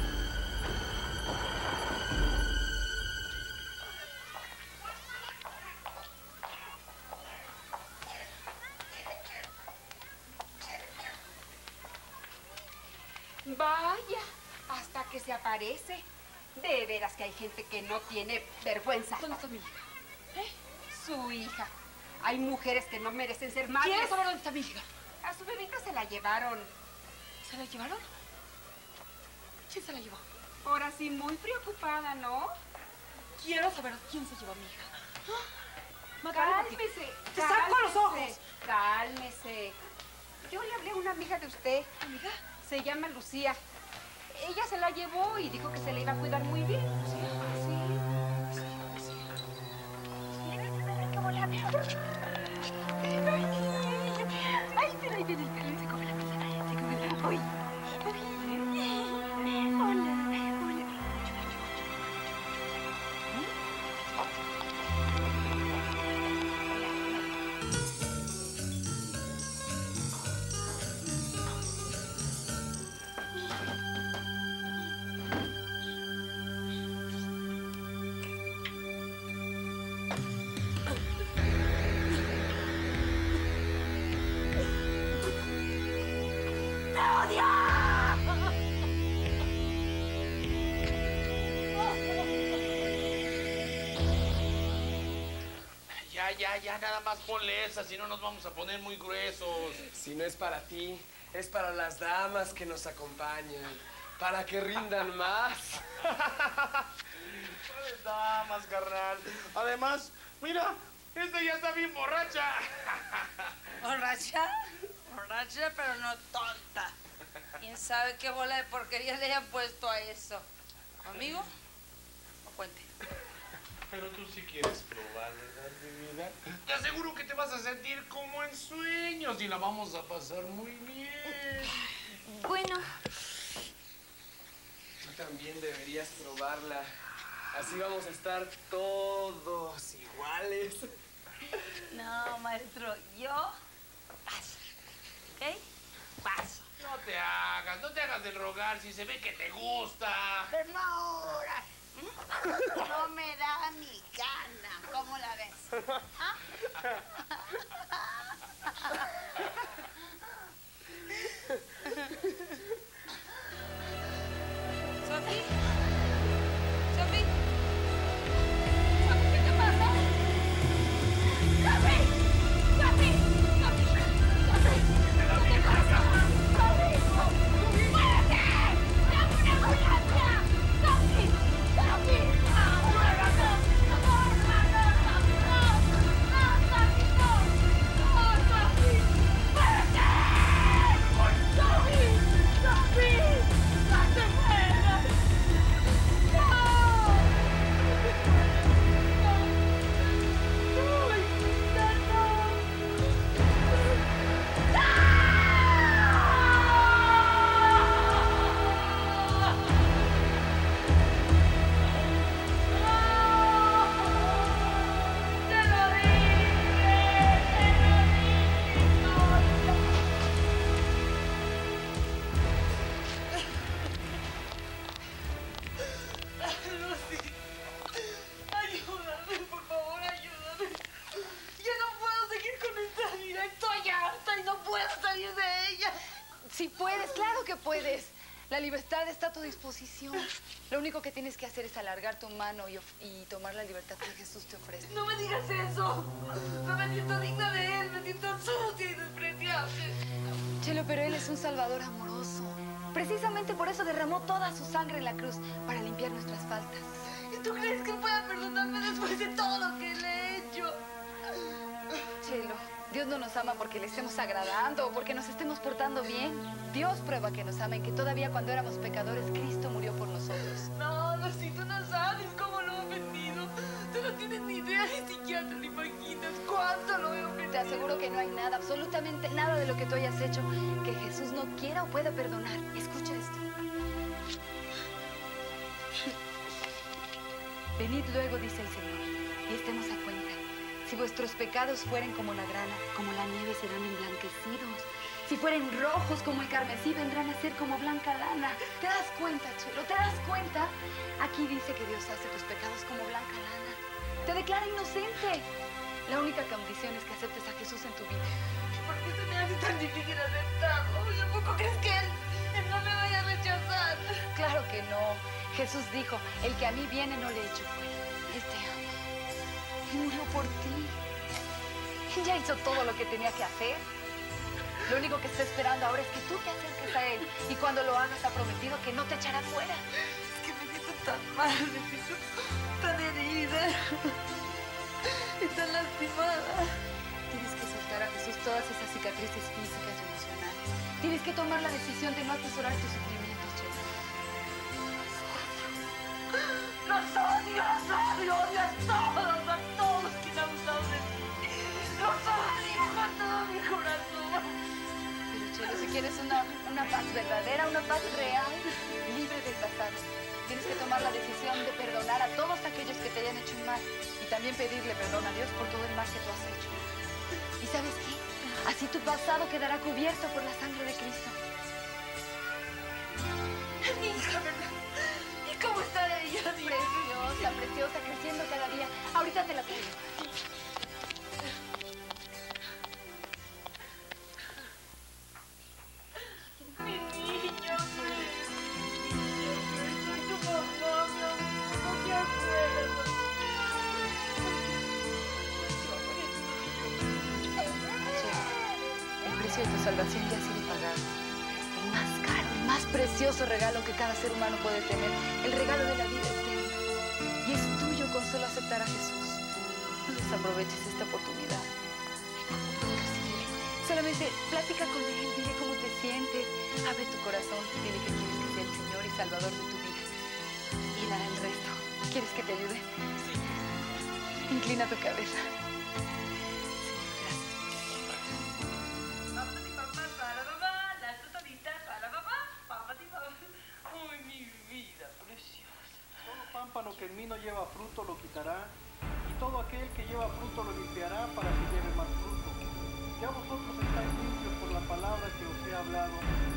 Vaya, hasta que se aparece. De veras que hay gente que no tiene vergüenza. ¿Dónde está mi hija? Su hija. Hay mujeres que no merecen ser madres. ¿Quieres saber dónde está mi hija? A su bebita se la llevaron. ¿Se la llevaron? ¿Quién se la llevó? Ahora sí, muy preocupada, ¿no? Quiero saber quién se llevó a mi hija. Cálmese. ¡Te saco los ojos! Cálmese. Yo le hablé a una amiga de usted. ¿Amiga? Se llama Lucía. Ella se la llevó y dijo que se la iba a cuidar muy bien. ¿Lucía? Sí. Ay, pero ahí viene el pelín, se come la pizza. Se come la... ¡Uy! Hola. Ya, nada más ponle esa, si no nos vamos a poner muy gruesos. Si no es para ti, es para las damas que nos acompañan, para que rindan más. ¿Cuáles damas, carnal? Además, mira, esta ya está bien borracha. ¿Borracha? Borracha, pero no tonta. ¿Quién sabe qué bola de porquería le hayan puesto a eso? ¿Conmigo? No cuente. Pero tú sí quieres probar, ¿verdad, mi vida? Te aseguro que te vas a sentir como en sueños y la vamos a pasar muy bien. Bueno. Tú también deberías probarla. Así vamos a estar todos iguales. No, maestro, yo paso. ¿Ok? Paso. No te hagas de rogar si se ve que te gusta. Pero no ahora. No me da ni gana. ¿Cómo la ves? ¿Ah? ¿Sofi? ¿Sofi? ¿Qué te pasa? ¡Sofi! ¡Sofi! ¡Sofi! ¡Sofi! ¿Qué te pasa? ¡Sofi! ¡Muévete! ¡Llama una ambulancia! ¡Sofi! ¡Sofi! Sí puedes, claro que puedes. La libertad está a tu disposición. Lo único que tienes que hacer es alargar tu mano y tomar la libertad que Jesús te ofrece. No me digas eso. No me siento digna de él. Me siento sucia y despreciable. Chelo, pero él es un salvador amoroso. Precisamente por eso derramó toda su sangre en la cruz, para limpiar nuestras faltas. ¿Y tú crees que él pueda perdonarme después de todo lo que le he hecho? Chelo, Dios no nos ama porque le estemos agradando o porque nos estemos portando bien. Dios prueba que nos ama en que todavía cuando éramos pecadores, Cristo murió por nosotros. No, Lucy, tú no sabes cómo lo he ofendido. Tú no tienes ni idea, ni siquiera te lo imaginas cuánto lo he ofendido. Te aseguro que no hay nada, absolutamente nada de lo que tú hayas hecho que Jesús no quiera o pueda perdonar. Escucha esto. Venid luego, dice el Señor, y estemos a cuenta. Si vuestros pecados fueren como la grana, como la nieve serán emblanquecidos. Si fueren rojos como el carmesí, vendrán a ser como blanca lana. ¿Te das cuenta, Chelo? ¿Te das cuenta? Aquí dice que Dios hace tus pecados como blanca lana. Te declara inocente. La única condición es que aceptes a Jesús en tu vida. ¿Por qué se me hace tan difícil aceptarlo? ¿Y a poco crees que él no me vaya a rechazar? Claro que no. Jesús dijo, el que a mí viene no le echo fuera. Él te ama. Él murió por ti. Él ya hizo todo lo que tenía que hacer. Lo único que está esperando ahora es que tú te acerques a Él. Y cuando lo hagas, ha prometido que no te echará fuera. Es que me siento tan mal, me siento tan herida y tan lastimada. Tienes que soltar a Jesús todas esas cicatrices físicas y emocionales. Tienes que tomar la decisión de no atesorar tus sufrimientos, Chelo. Los odio a todos quienes han abusado de mí. Los odio con todo mi corazón. Pero, Chelo, si quieres una paz verdadera, una paz real, libre del pasado, tienes que tomar la decisión de perdonar a todos aquellos que te hayan hecho un mal y también pedirle perdón a Dios por todo el mal que tú has hecho. ¿Y sabes qué? Así tu pasado quedará cubierto por la sangre de Cristo. Mi hija, ¿verdad? ¿Y cómo está ella? Preciosa, preciosa, creciendo cada día. Ahorita te la traigo. Mi niña, soy tu mamá, mi amor, no te acuerdas. El precio de tu salvación ya ha sido pagado. El más caro, el más precioso regalo que cada ser humano puede tener. El regalo de la vida eterna. Y es tuyo con solo aceptar a Jesús. No desaproveches esta oportunidad. Solamente platica con Él, dile cómo te sientes. Abre tu corazón, dile que quieres que sea el Señor y Salvador de tu vida. Y Él hará el resto. ¿Quieres que te ayude? Sí. Inclina tu cabeza. Pámpano que en mí no lleva fruto lo quitará, y todo aquel que lleva fruto lo limpiará para que lleve más fruto. Ya vosotros estáis limpios por la palabra que os he hablado.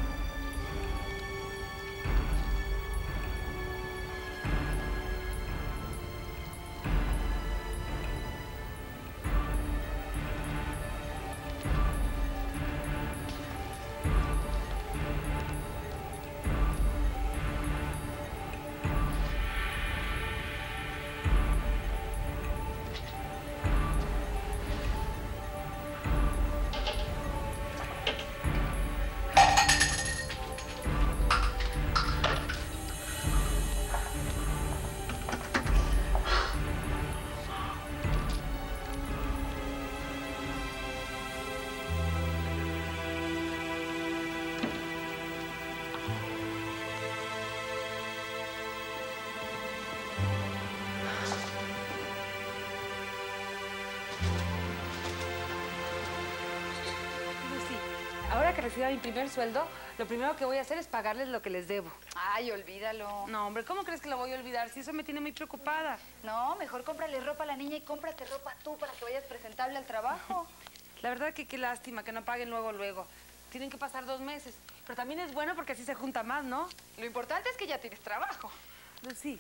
Ahora que reciba mi primer sueldo, lo primero que voy a hacer es pagarles lo que les debo. Ay, olvídalo. No, hombre, ¿cómo crees que lo voy a olvidar? Si eso me tiene muy preocupada. No, mejor cómprale ropa a la niña y cómprate ropa tú para que vayas presentable al trabajo. La verdad que qué lástima que no paguen luego. Tienen que pasar 2 meses. Pero también es bueno porque así se junta más, ¿no? Lo importante es que ya tienes trabajo. Lucy,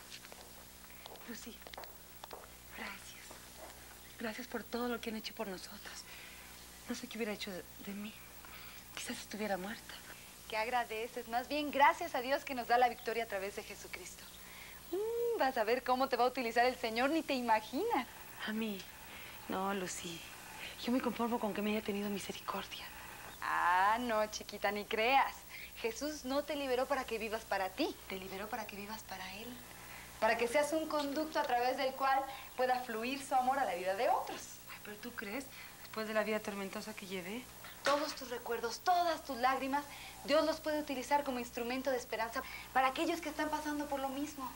gracias. Gracias por todo lo que han hecho por nosotros. No sé qué hubiera hecho de mí. Quizás estuviera muerta. Que agradeces. Más bien, gracias a Dios que nos da la victoria a través de Jesucristo. Vas a ver cómo te va a utilizar el Señor, ni te imaginas. A mí. No, Lucy. Yo me conformo con que me haya tenido misericordia. Ah, no, chiquita, ni creas. Jesús no te liberó para que vivas para ti. Te liberó para que vivas para Él. Para que seas un conducto a través del cual pueda fluir su amor a la vida de otros. Ay, pero ¿tú crees? Después de la vida tormentosa que llevé, todos tus recuerdos, todas tus lágrimas, Dios los puede utilizar como instrumento de esperanza para aquellos que están pasando por lo mismo.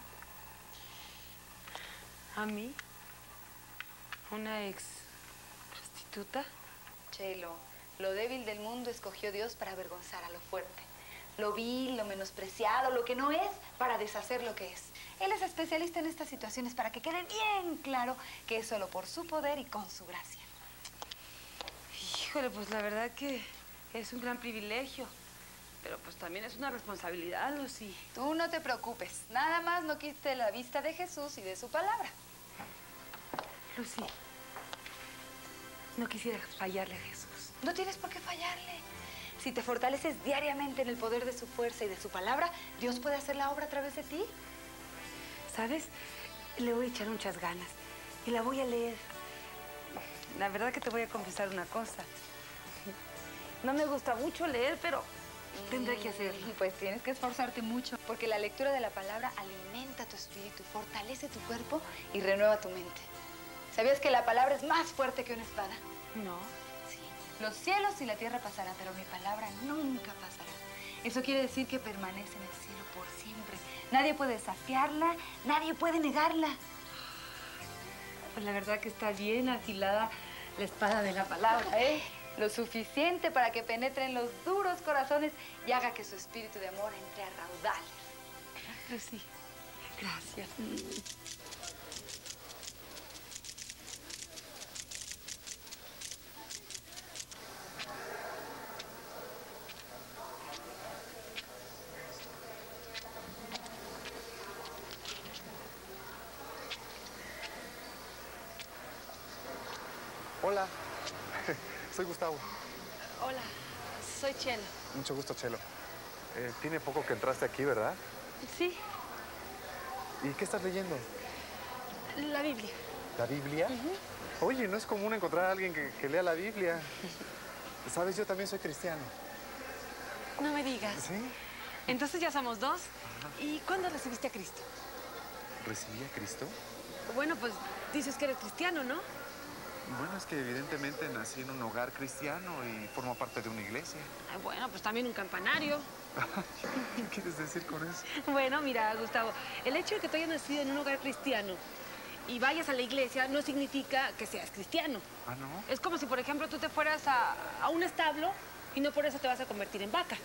¿A mí? ¿Una ex prostituta? Chelo, lo débil del mundo escogió Dios para avergonzar a lo fuerte. Lo vil, lo menospreciado, lo que no es, para deshacer lo que es. Él es especialista en estas situaciones para que quede bien claro que es solo por su poder y con su gracia. Híjole, pues la verdad que es un gran privilegio. Pero pues también es una responsabilidad, Lucy. Tú no te preocupes. Nada más no quites la vista de Jesús y de su palabra. Lucy, no quisiera fallarle a Jesús. No tienes por qué fallarle. Si te fortaleces diariamente en el poder de su fuerza y de su palabra, Dios puede hacer la obra a través de ti. ¿Sabes? Le voy a echar muchas ganas y la voy a leer. La verdad que te voy a confesar una cosa. No me gusta mucho leer, pero tendré que hacerlo. Pues tienes que esforzarte mucho, porque la lectura de la palabra alimenta tu espíritu, fortalece tu cuerpo y renueva tu mente. ¿Sabías que la palabra es más fuerte que una espada? No. Sí. Los cielos y la tierra pasarán, pero mi palabra nunca pasará. Eso quiere decir que permanece en el cielo por siempre. Nadie puede desafiarla, nadie puede negarla. Pues la verdad que está bien afilada la espada de la palabra, ¿eh? Lo suficiente para que penetre en los duros corazones y haga que su espíritu de amor entre a raudales. Lucy, gracias. Hola, soy Gustavo. Hola, soy Chelo. Mucho gusto, Chelo. Tiene poco que entraste aquí, ¿verdad? Sí, ¿Y qué estás leyendo? la Biblia. ¿La Biblia? Oye, no es común encontrar a alguien que lea la Biblia. ¿Sabes? Yo también soy cristiano. No me digas. ¿Sí? Entonces ya somos dos. ¿Y cuándo recibiste a Cristo? ¿Recibí a Cristo? Bueno, pues dices que eres cristiano, ¿no? Bueno, es que evidentemente nací en un hogar cristiano y formo parte de una iglesia. Ah, bueno, pues también un campanario. ¿Qué quieres decir con eso? Bueno, mira, Gustavo, el hecho de que tú hayas nacido en un hogar cristiano y vayas a la iglesia no significa que seas cristiano. ¿Ah, no? Es como si, por ejemplo, tú te fueras a un establo y no por eso te vas a convertir en vaca.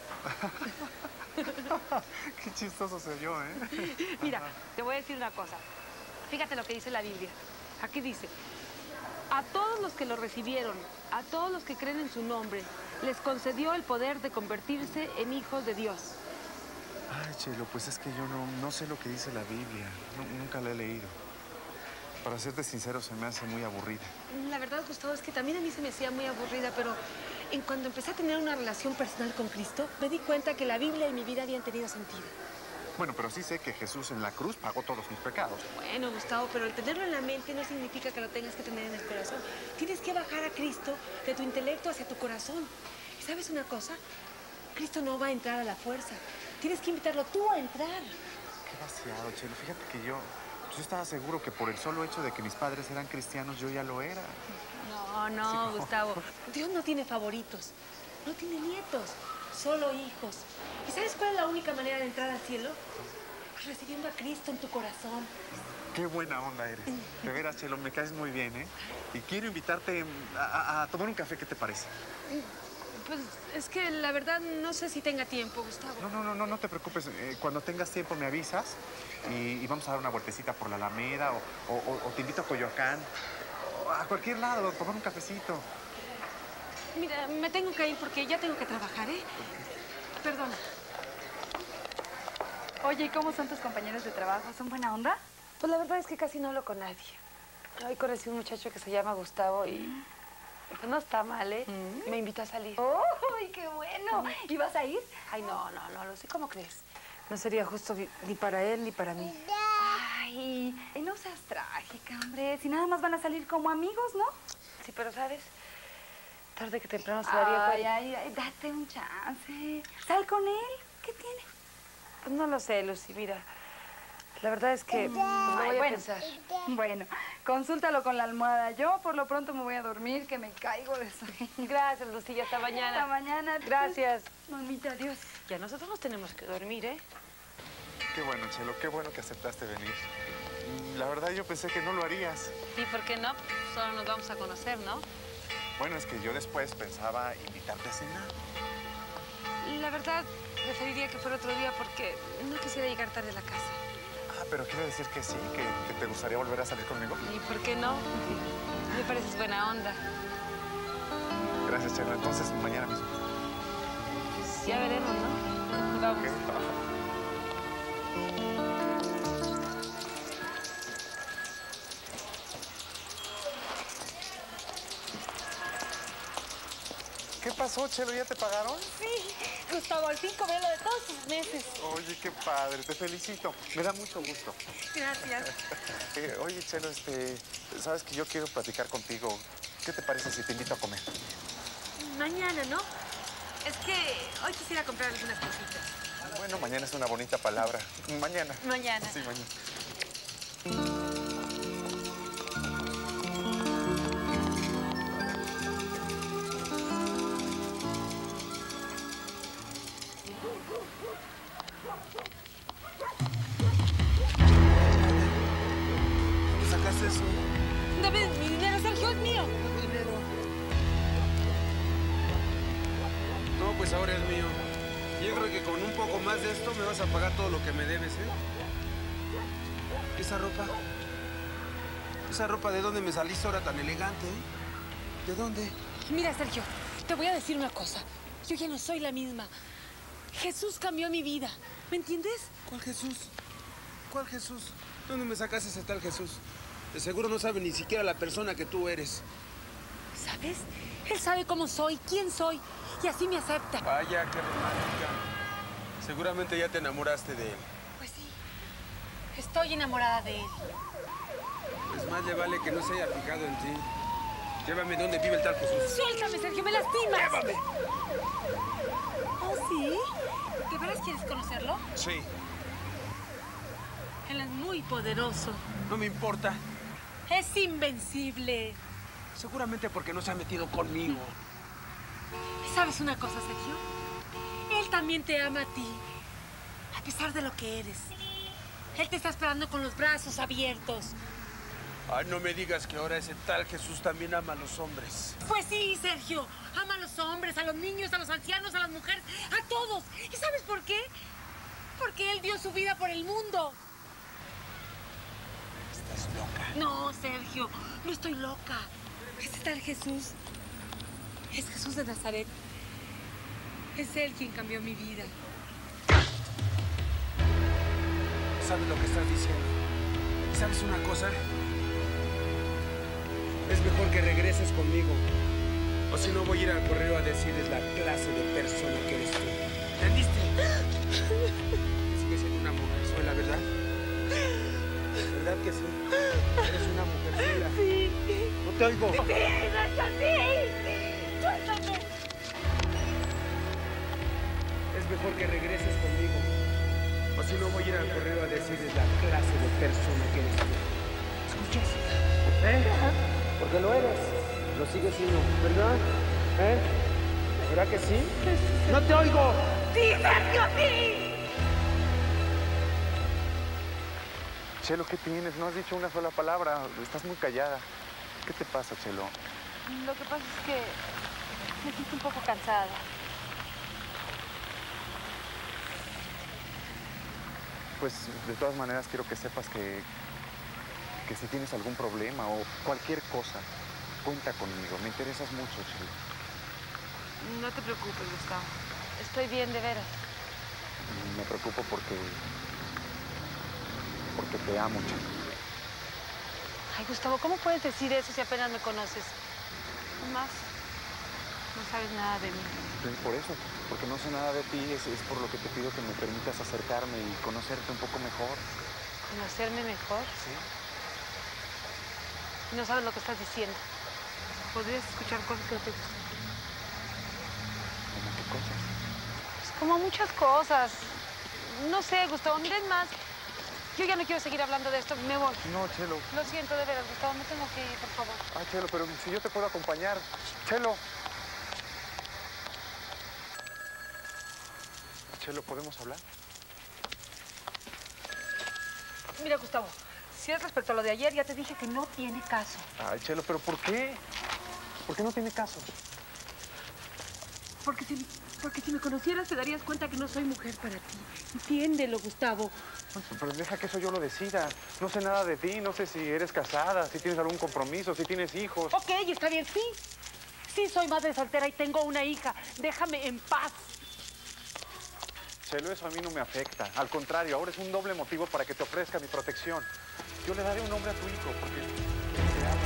Qué chistoso soy yo, ¿eh? Mira, te voy a decir una cosa. Fíjate lo que dice la Biblia. Aquí dice: a todos los que lo recibieron, a todos los que creen en su nombre, les concedió el poder de convertirse en hijos de Dios. Ay, Chelo, pues es que yo no sé lo que dice la Biblia. Nunca la he leído. Para serte sincero, se me hace muy aburrida. La verdad, Gustavo, es que también a mí se me hacía muy aburrida, pero en cuando empecé a tener una relación personal con Cristo, me di cuenta que la Biblia y mi vida habían tenido sentido. Bueno, pero sí sé que Jesús en la cruz pagó todos mis pecados. Bueno, Gustavo, pero el tenerlo en la mente no significa que lo tengas que tener en el corazón. Tienes que bajar a Cristo de tu intelecto hacia tu corazón. ¿Y sabes una cosa? Cristo no va a entrar a la fuerza. Tienes que invitarlo tú a entrar. Qué vaciado, Chelo. Fíjate que yo estaba seguro que por el solo hecho de que mis padres eran cristianos, yo ya lo era. No, Gustavo. Dios no tiene favoritos. No tiene nietos. Solo hijos. ¿Y sabes cuál es la única manera de entrar al cielo? Recibiendo a Cristo en tu corazón. Qué buena onda eres. De veras, Chelo, me caes muy bien, ¿eh? Y quiero invitarte a tomar un café, ¿qué te parece? Pues es que la verdad no sé si tenga tiempo, Gustavo. No te preocupes. Cuando tengas tiempo me avisas y vamos a dar una vueltecita por la Alameda o te invito a Coyoacán. O a cualquier lado, a tomar un cafecito. Mira, me tengo que ir porque ya tengo que trabajar, ¿eh? Perdona. Oye, ¿y cómo son tus compañeros de trabajo? ¿Son buena onda? Pues la verdad es que casi no hablo con nadie. Hoy conocí a un muchacho que se llama Gustavo y pues no está mal, ¿eh? Me invitó a salir. ¡Ay, qué bueno! ¿Y vas a ir? Ay, no, Lucy, ¿cómo crees? No sería justo ni para él ni para mí. Ay, no seas trágica, hombre. Si nada más van a salir como amigos, ¿no? Sí, pero ¿sabes? Tarde que temprano se daría Ay, date un chance. Sal con él. ¿Qué tiene? Pues no lo sé, Lucy, mira. La verdad es que pues, lo voy a pensar. Bueno, consúltalo con la almohada. Yo por lo pronto me voy a dormir, que me caigo de sueño. Gracias, Lucilla. Hasta mañana. Hasta mañana. Gracias. Mamita, adiós. Ya nosotros nos tenemos que dormir, ¿eh? Qué bueno, Chelo, qué bueno que aceptaste venir. La verdad yo pensé que no lo harías. ¿Y por qué no? Solo nos vamos a conocer, ¿no? Bueno, es que yo después pensaba invitarte a cenar. La verdad, preferiría que fuera otro día porque no quisiera llegar tarde a la casa. Ah, pero quiere decir que sí, que te gustaría volver a salir conmigo. ¿Y por qué no? Me pareces buena onda. Gracias, Chelo. Entonces, mañana mismo. Pues ya veremos, ¿no? Vamos. Okay. ¿Qué pasó, Chelo? ¿Ya te pagaron? Sí, Gustavo, al fin cobré lo de todos sus meses. Oye, qué padre, te felicito. Me da mucho gusto. Gracias. Oye, Chelo, sabes que yo quiero platicar contigo. ¿Qué te parece si te invito a comer? Mañana, ¿no? Es que hoy quisiera comprar algunas cositas. Bueno, mañana es una bonita palabra. Mañana. Mañana. Sí, mañana. ¿Sacaste eso? Dame mi dinero, Sergio, es mío. Mi dinero. No, pues ahora es mío. Yo creo que con un poco más de esto me vas a pagar todo lo que me debes, ¿eh? ¿Esa ropa? ¿Esa ropa de dónde me saliste ahora tan elegante, eh? ¿De dónde? Mira, Sergio, te voy a decir una cosa. Yo ya no soy la misma. Jesús cambió mi vida. ¿Me entiendes? ¿Cuál Jesús? ¿Cuál Jesús? ¿Dónde me sacaste ese tal Jesús? De seguro no sabe ni siquiera la persona que tú eres. ¿Sabes? Él sabe cómo soy, quién soy, y así me acepta. Vaya, qué romántica. Seguramente ya te enamoraste de él. Pues sí, estoy enamorada de él. Pues más le vale que no se haya fijado en ti. Llévame donde vive el tal Jesús. Suéltame, Sergio, me lastimas. ¡Llévame! ¿Oh, sí? ¿De veras quieres conocerlo? Sí. Él es muy poderoso. No me importa. Es invencible. Seguramente porque no se ha metido conmigo. ¿Sabes una cosa, Sergio? Él también te ama a ti, a pesar de lo que eres. Él te está esperando con los brazos abiertos. Ay, no me digas que ahora ese tal Jesús también ama a los hombres. Pues sí, Sergio. Ama a los hombres, a los niños, a los ancianos, a las mujeres, a todos. ¿Y sabes por qué? Porque Él dio su vida por el mundo. Estás loca. No, Sergio, no estoy loca. Este tal Jesús es Jesús de Nazaret. Es Él quien cambió mi vida. ¿Sabes lo que estás diciendo? ¿Sabes una cosa? Es mejor que regreses conmigo. O si no, voy a ir al correo a decirles la clase de persona que eres tú. ¿Entendiste? Sigues siendo una mujerzuela, ¿verdad? ¿Verdad que sí? Eres una mujerzuela. Sí. No te oigo. Sí, Sergio, sí. Suéltame. Es mejor que regreses conmigo. O si no, voy a ir al correo a decirles la clase de persona que eres tú. ¿Escuchas? Porque lo eres. Lo sigues siendo, ¿verdad? ¿Verdad que sí? ¡No te oigo! ¡Sí, Sergio, sí! Chelo, ¿qué tienes? No has dicho una sola palabra. Estás muy callada. ¿Qué te pasa, Chelo? Lo que pasa es que me siento un poco cansada. Pues, de todas maneras, quiero que sepas que si tienes algún problema o cualquier cosa, cuenta conmigo. Me interesas mucho, Chelo. No te preocupes, Gustavo. Estoy bien, de veras. Me preocupo porque te amo, Chelo. Ay, Gustavo, ¿cómo puedes decir eso si apenas me conoces? Más, no sabes nada de mí. Sí, por eso, porque no sé nada de ti, es por lo que te pido que me permitas acercarme y conocerte un poco mejor. ¿Conocerme mejor? Sí. No sabes lo que estás diciendo. Podrías escuchar cosas que no te gustan. ¿Cómo qué cosas? Pues como muchas cosas. No sé, Gustavo, mira, es más, Yo ya no quiero seguir hablando de esto, me voy. No, Chelo. Lo siento, de veras, Gustavo, me tengo que ir, por favor. Ay, Chelo, pero si yo te puedo acompañar. Chelo. Chelo, ¿podemos hablar? Mira, Gustavo, si es respecto a lo de ayer, ya te dije que no tiene caso. Ay, Chelo, ¿pero por qué? ¿Por qué no tiene caso? Porque si me conocieras te darías cuenta que no soy mujer para ti. Entiéndelo, Gustavo. Pero deja que eso yo lo decida. No sé nada de ti, no sé si eres casada, si tienes algún compromiso, si tienes hijos. Ok, está bien, sí. Sí, soy madre soltera y tengo una hija. Déjame en paz. Chelo, eso a mí no me afecta. Al contrario, ahora es un doble motivo para que te ofrezca mi protección. Yo le daré un nombre a tu hijo porque te amo,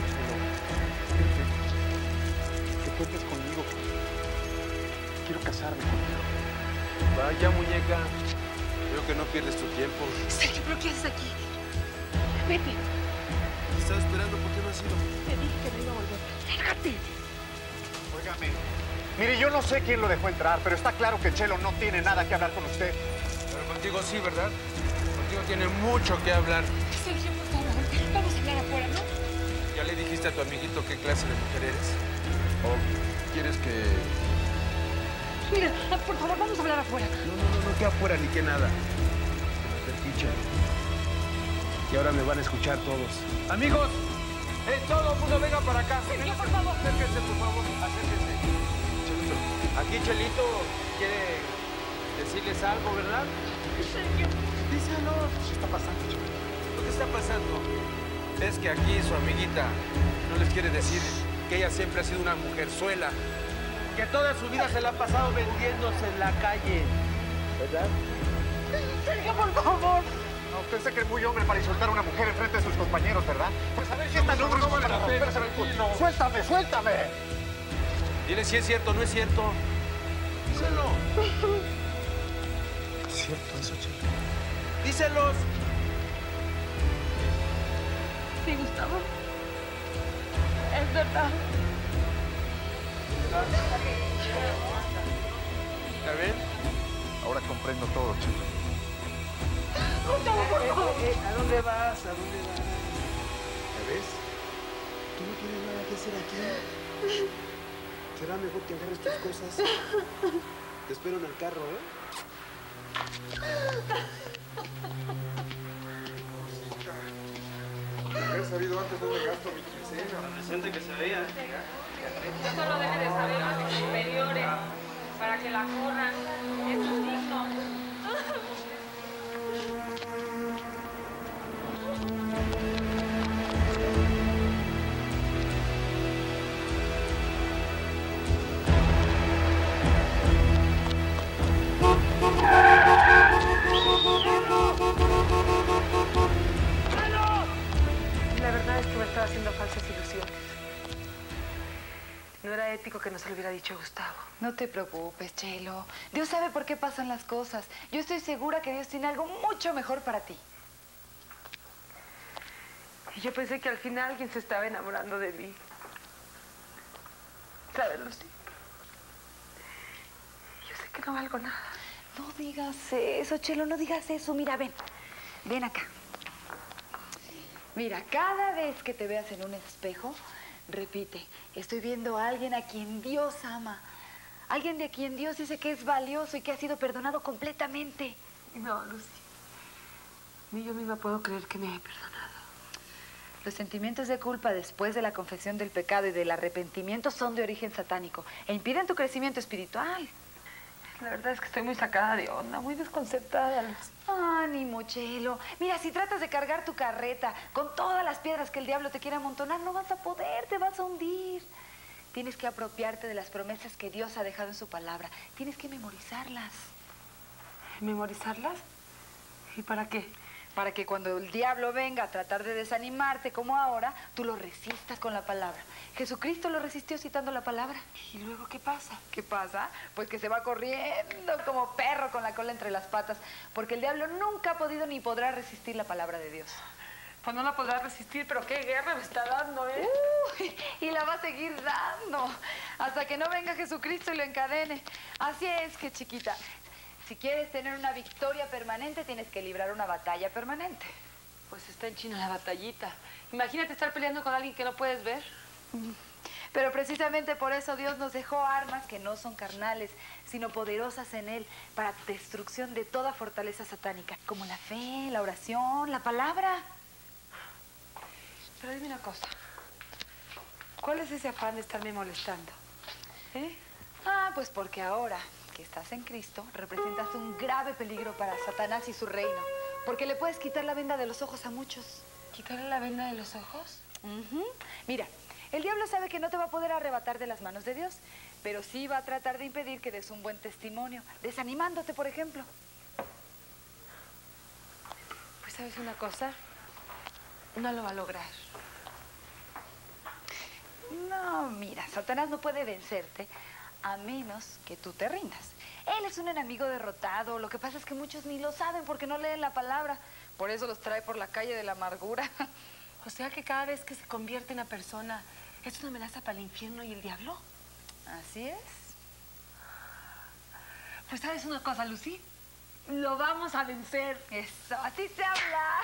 Chelo. Que cuentes conmigo. Quiero casarme contigo. Vaya, muñeca. Veo que no pierdes tu tiempo. Sergio, ¿pero qué haces aquí? Vete. Te estaba esperando, ¿por qué no has ido? Te dije que no iba a volver. ¡Lárgate! Óigame. Mire, yo no sé quién lo dejó entrar, pero está claro que Chelo no tiene nada que hablar con usted. Pero contigo sí, ¿verdad? Contigo tiene mucho que hablar. Sergio, por favor, vamos a hablar afuera, ¿no? ¿Ya le dijiste a tu amiguito qué clase de mujer eres? ¿O quieres que...? Mira, por favor, vamos a hablar afuera. No, que afuera ni que nada. Escucha. Y ahora me van a escuchar todos. Amigos, todo el mundo venga para acá. Sergio, por favor. Acérquense, por favor, acérquense. Chelito. Aquí Chelito quiere decirles algo, ¿verdad? Sergio. Díselo. ¿Qué está pasando, Chelo? Lo que está pasando es que aquí su amiguita no les quiere decir que ella siempre ha sido una mujerzuela. Que toda su vida se la ha pasado vendiéndose en la calle, ¿verdad? Sergio, por favor. No, usted se cree muy hombre para insultar a una mujer en frente de sus compañeros, ¿verdad? Pues a ver si esta no vale la pena. ¡Suéltame, suéltame! Dile si es cierto o no es cierto. Díselo. ¿Es cierto eso, Chelo? Díselos. Sí, Gustavo. Es verdad. ¿Ya ven? Ahora comprendo todo, Chelo. Gustavo, por favor. ¿A dónde vas? ¿A dónde vas? ¿Ya ves? Tú no tienes nada que hacer aquí. Será mejor que agarres tus cosas. Te espero en el carro, ¿eh? Si hubiera sabido antes dónde gasto mi quincena. Tan decente que se veía. Eso solo debe de saber los superiores para que la corran. Es un digno. La verdad es que me estaba haciendo falsas ilusiones. No era ético que no se lo hubiera dicho a Gustavo. No te preocupes, Chelo. Dios sabe por qué pasan las cosas. Yo estoy segura que Dios tiene algo mucho mejor para ti. Y yo pensé que al final alguien se estaba enamorando de mí. ¿Sabes, Lucy? Yo sé que no valgo nada. No digas eso, Chelo, no digas eso. Mira, ven. Ven acá. Mira, cada vez que te veas en un espejo, repite, estoy viendo a alguien a quien Dios ama. Alguien de quien Dios dice que es valioso y que ha sido perdonado completamente. No, Lucy. Ni yo misma puedo creer que me haya perdonado. Los sentimientos de culpa después de la confesión del pecado y del arrepentimiento son de origen satánico e impiden tu crecimiento espiritual. La verdad es que estoy muy sacada de onda, muy desconcertada, Lucy. Ánimo, Chelo. Mira, si tratas de cargar tu carreta con todas las piedras que el diablo te quiere amontonar, no vas a poder, te vas a hundir. Tienes que apropiarte de las promesas que Dios ha dejado en su palabra. Tienes que memorizarlas. ¿Memorizarlas? ¿Y para qué? Para que cuando el diablo venga a tratar de desanimarte como ahora, tú lo resistas con la palabra. Jesucristo lo resistió citando la palabra. ¿Y luego qué pasa? ¿Qué pasa? Pues que se va corriendo como perro con la cola entre las patas, porque el diablo nunca ha podido ni podrá resistir la palabra de Dios. Pues no la podrá resistir, pero qué guerra me está dando, ¿eh? Y la va a seguir dando hasta que no venga Jesucristo y lo encadene. Así es que, chiquita, Si quieres tener una victoria permanente, tienes que librar una batalla permanente. Pues está en China la batallita. Imagínate estar peleando con alguien que no puedes ver. Pero precisamente por eso Dios nos dejó armas que no son carnales, sino poderosas en Él, para destrucción de toda fortaleza satánica, como la fe, la oración, la palabra. Pero dime una cosa. ¿Cuál es ese afán de estarme molestando? Pues porque ahora que estás en Cristo, representas un grave peligro para Satanás y su reino. Porque le puedes quitar la venda de los ojos a muchos. ¿Quitarle la venda de los ojos? Mira, el diablo sabe que no te va a poder arrebatar de las manos de Dios, pero sí va a tratar de impedir que des un buen testimonio, desanimándote, por ejemplo. Pues, ¿sabes una cosa? No lo va a lograr. No, mira, Satanás no puede vencerte a menos que tú te rindas. Él es un enemigo derrotado. Lo que pasa es que muchos ni lo saben porque no leen la palabra. Por eso los trae por la calle de la amargura. O sea que cada vez que se convierte en una persona, ¿es una amenaza para el infierno y el diablo? Así es. Pues, ¿sabes una cosa, Lucy? Lo vamos a vencer. Eso, así se habla.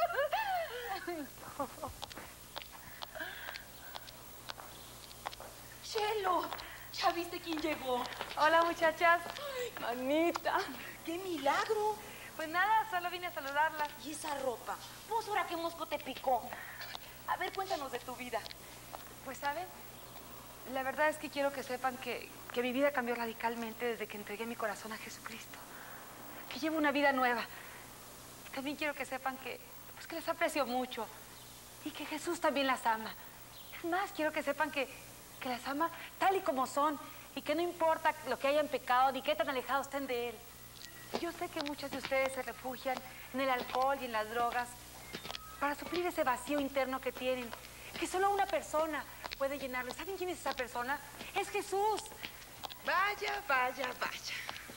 ¡Chelo! ¿Ya viste quién llegó? Hola, muchachas. Ay, manita. ¡Qué milagro! Pues nada, solo vine a saludarlas. ¿Y esa ropa? Pues ahora qué mosco te picó. A ver, cuéntanos de tu vida. Pues, ¿saben? La verdad es que quiero que sepan que mi vida cambió radicalmente desde que entregué mi corazón a Jesucristo. Que llevo una vida nueva. También quiero que sepan que les aprecio mucho. Y que Jesús también las ama. Es más, quiero que sepan que las ama tal y como son. Y que no importa lo que hayan pecado ni qué tan alejados estén de Él. Yo sé que muchas de ustedes se refugian en el alcohol y en las drogas para suplir ese vacío interno que tienen, que solo una persona puede llenarlo. ¿Saben quién es esa persona? Es Jesús. Vaya, vaya, vaya.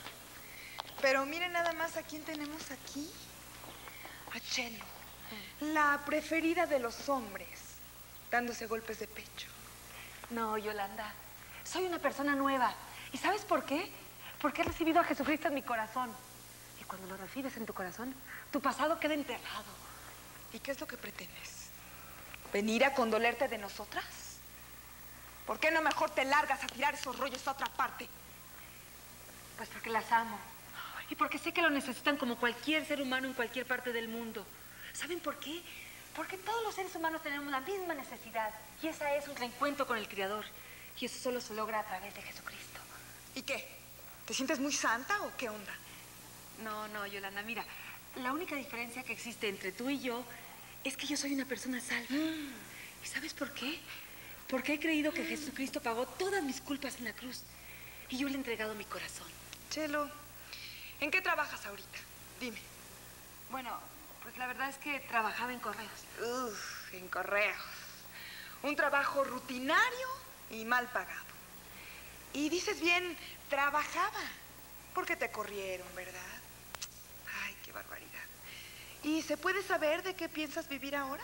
Pero miren nada más a quién tenemos aquí. A Chelo, la preferida de los hombres, dándose golpes de pecho. No, Yolanda, soy una persona nueva. ¿Y sabes por qué? Porque he recibido a Jesucristo en mi corazón. Y cuando lo recibes en tu corazón, tu pasado queda enterrado. ¿Y qué es lo que pretendes? ¿Venir a condolerte de nosotras? ¿Por qué no mejor te largas a tirar esos rollos a otra parte? Pues porque las amo. Y porque sé que lo necesitan como cualquier ser humano en cualquier parte del mundo. ¿Saben por qué? Porque todos los seres humanos tenemos la misma necesidad. Y esa es un reencuentro con el Creador. Y eso solo se logra a través de Jesucristo. ¿Y qué? ¿Te sientes muy santa o qué onda? No, Yolanda, mira. La única diferencia que existe entre tú y yo es que yo soy una persona salva. ¿Y sabes por qué? Porque he creído que Jesucristo pagó todas mis culpas en la cruz. Y yo le he entregado mi corazón. Chelo, ¿en qué trabajas ahorita? Dime. Bueno, pues la verdad es que trabajaba en correos. En correos. Un trabajo rutinario y mal pagado. Y dices bien, trabajaba. Porque te corrieron, ¿verdad? Ay, qué barbaridad. ¿Y se puede saber de qué piensas vivir ahora?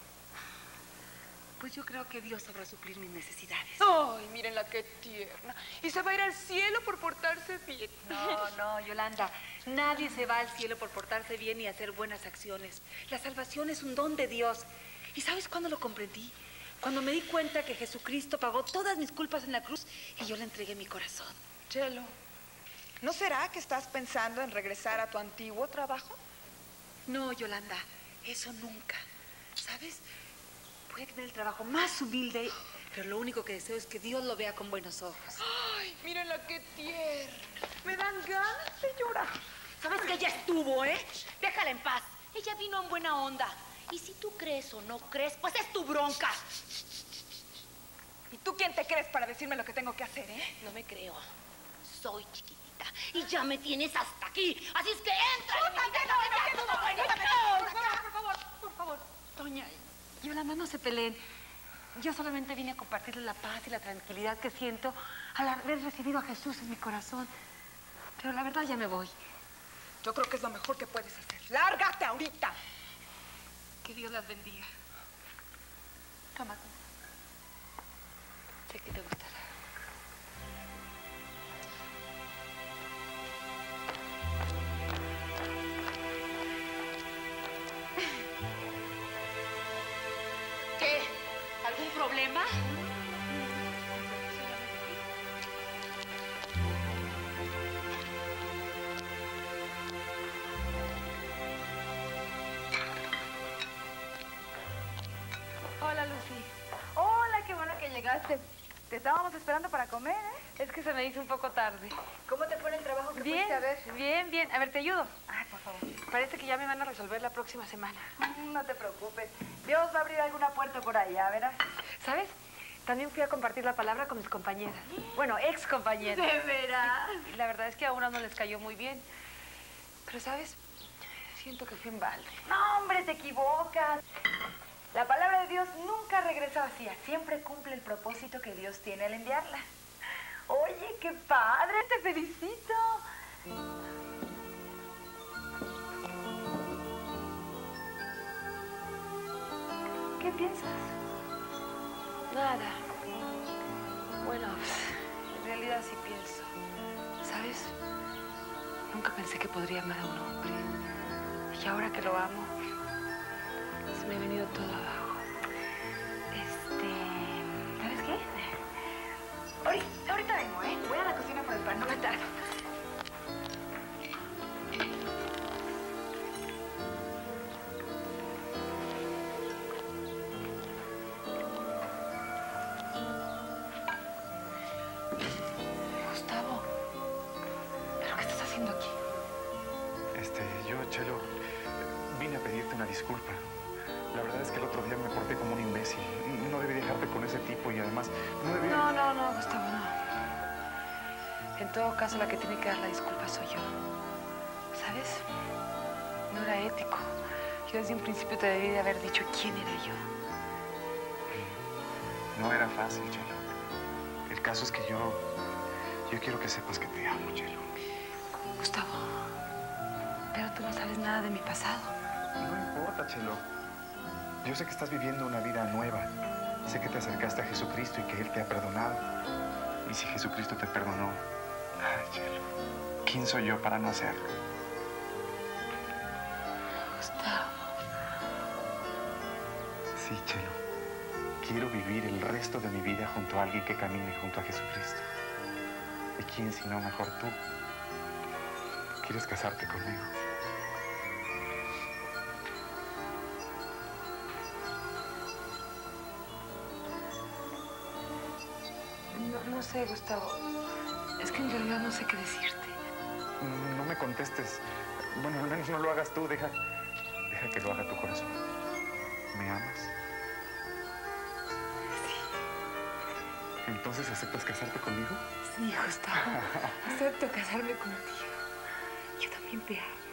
Pues yo creo que Dios sabrá suplir mis necesidades. Ay, mírenla qué tierna. Y se va a ir al cielo por portarse bien. No, Yolanda. Nadie se va al cielo por portarse bien y hacer buenas acciones. La salvación es un don de Dios. ¿Y sabes cuándo lo comprendí? Cuando me di cuenta que Jesucristo pagó todas mis culpas en la cruz y yo le entregué mi corazón. Chelo, ¿no será que estás pensando en regresar a tu antiguo trabajo? No, Yolanda, eso nunca. ¿Sabes? Voy a tener el trabajo más humilde, pero lo único que deseo es que Dios lo vea con buenos ojos. Ay, mírenla qué tierna. Me dan ganas de llorar. ¿Sabes que ella estuvo, eh? Déjala en paz. Ella vino en buena onda. Y si tú crees o no crees, pues es tu bronca. ¿Y tú quién te crees para decirme lo que tengo que hacer, eh? No me creo. Soy chiquitita y ya me tienes hasta aquí. Así es que entra. Por favor. Doña Yolanda, no se peleen. Yo solamente vine a compartirles la paz y la tranquilidad que siento al haber recibido a Jesús en mi corazón. Pero la verdad ya me voy. Yo creo que es lo mejor que puedes hacer. ¡Lárgate ahorita! Que Dios las bendiga. Tómate. Sé que te gustará. llegaste. Te estábamos esperando para comer, ¿eh? Es que se me hizo un poco tarde. ¿Cómo te fue en el trabajo que Bien, fuiste a ver? bien, bien. A ver, ¿te ayudo? Ay, por favor. Parece que ya me van a resolver la próxima semana. No te preocupes. Dios va a abrir alguna puerta por allá, verás. ¿Sabes? También fui a compartir la palabra con mis compañeras. Bueno, ex compañeras. ¿De veras? Y la verdad es que a una no les cayó muy bien. Pero, ¿sabes? Siento que fui en balde. No, hombre, te equivocas. La palabra de Dios nunca regresa vacía. Siempre cumple el propósito que Dios tiene al enviarla. Oye, qué padre. Te felicito. ¿Qué piensas? Nada. Bueno, en realidad sí pienso. ¿Sabes? Nunca pensé que podría amar a un hombre. Y ahora que lo amo, se me ha venido todo abajo. ¿Sabes qué? Ahorita vengo, ¿eh? Voy a la cocina por el pan, no me tardo. Gustavo, ¿pero qué estás haciendo aquí? Yo, Chelo, vine a pedirte una disculpa. La verdad es que el otro día me porté como un imbécil. No debí dejarte con ese tipo y además no debí... No, Gustavo, no. En todo caso, la que tiene que dar la disculpa soy yo. ¿Sabes? No era ético. Yo desde un principio te debí de haber dicho quién era yo. No era fácil, Chelo. El caso es que yo quiero que sepas que te amo, Chelo. Gustavo, pero tú no sabes nada de mi pasado. No importa, Chelo. Yo sé que estás viviendo una vida nueva. Sé que te acercaste a Jesucristo y que Él te ha perdonado. Y si Jesucristo te perdonó, ay, Chelo, ¿quién soy yo para no hacerlo? Gustavo. Sí, Chelo. Quiero vivir el resto de mi vida junto a alguien que camine junto a Jesucristo. ¿Y quién si no mejor tú? ¿Quieres casarte conmigo? No sé, Gustavo. Es que en realidad no sé qué decirte. No me contestes. Bueno, al menos no lo hagas tú. Deja que lo haga tu corazón. ¿Me amas? Sí. ¿Entonces aceptas casarte conmigo? Sí, Gustavo. Acepto casarme contigo. Yo también te amo.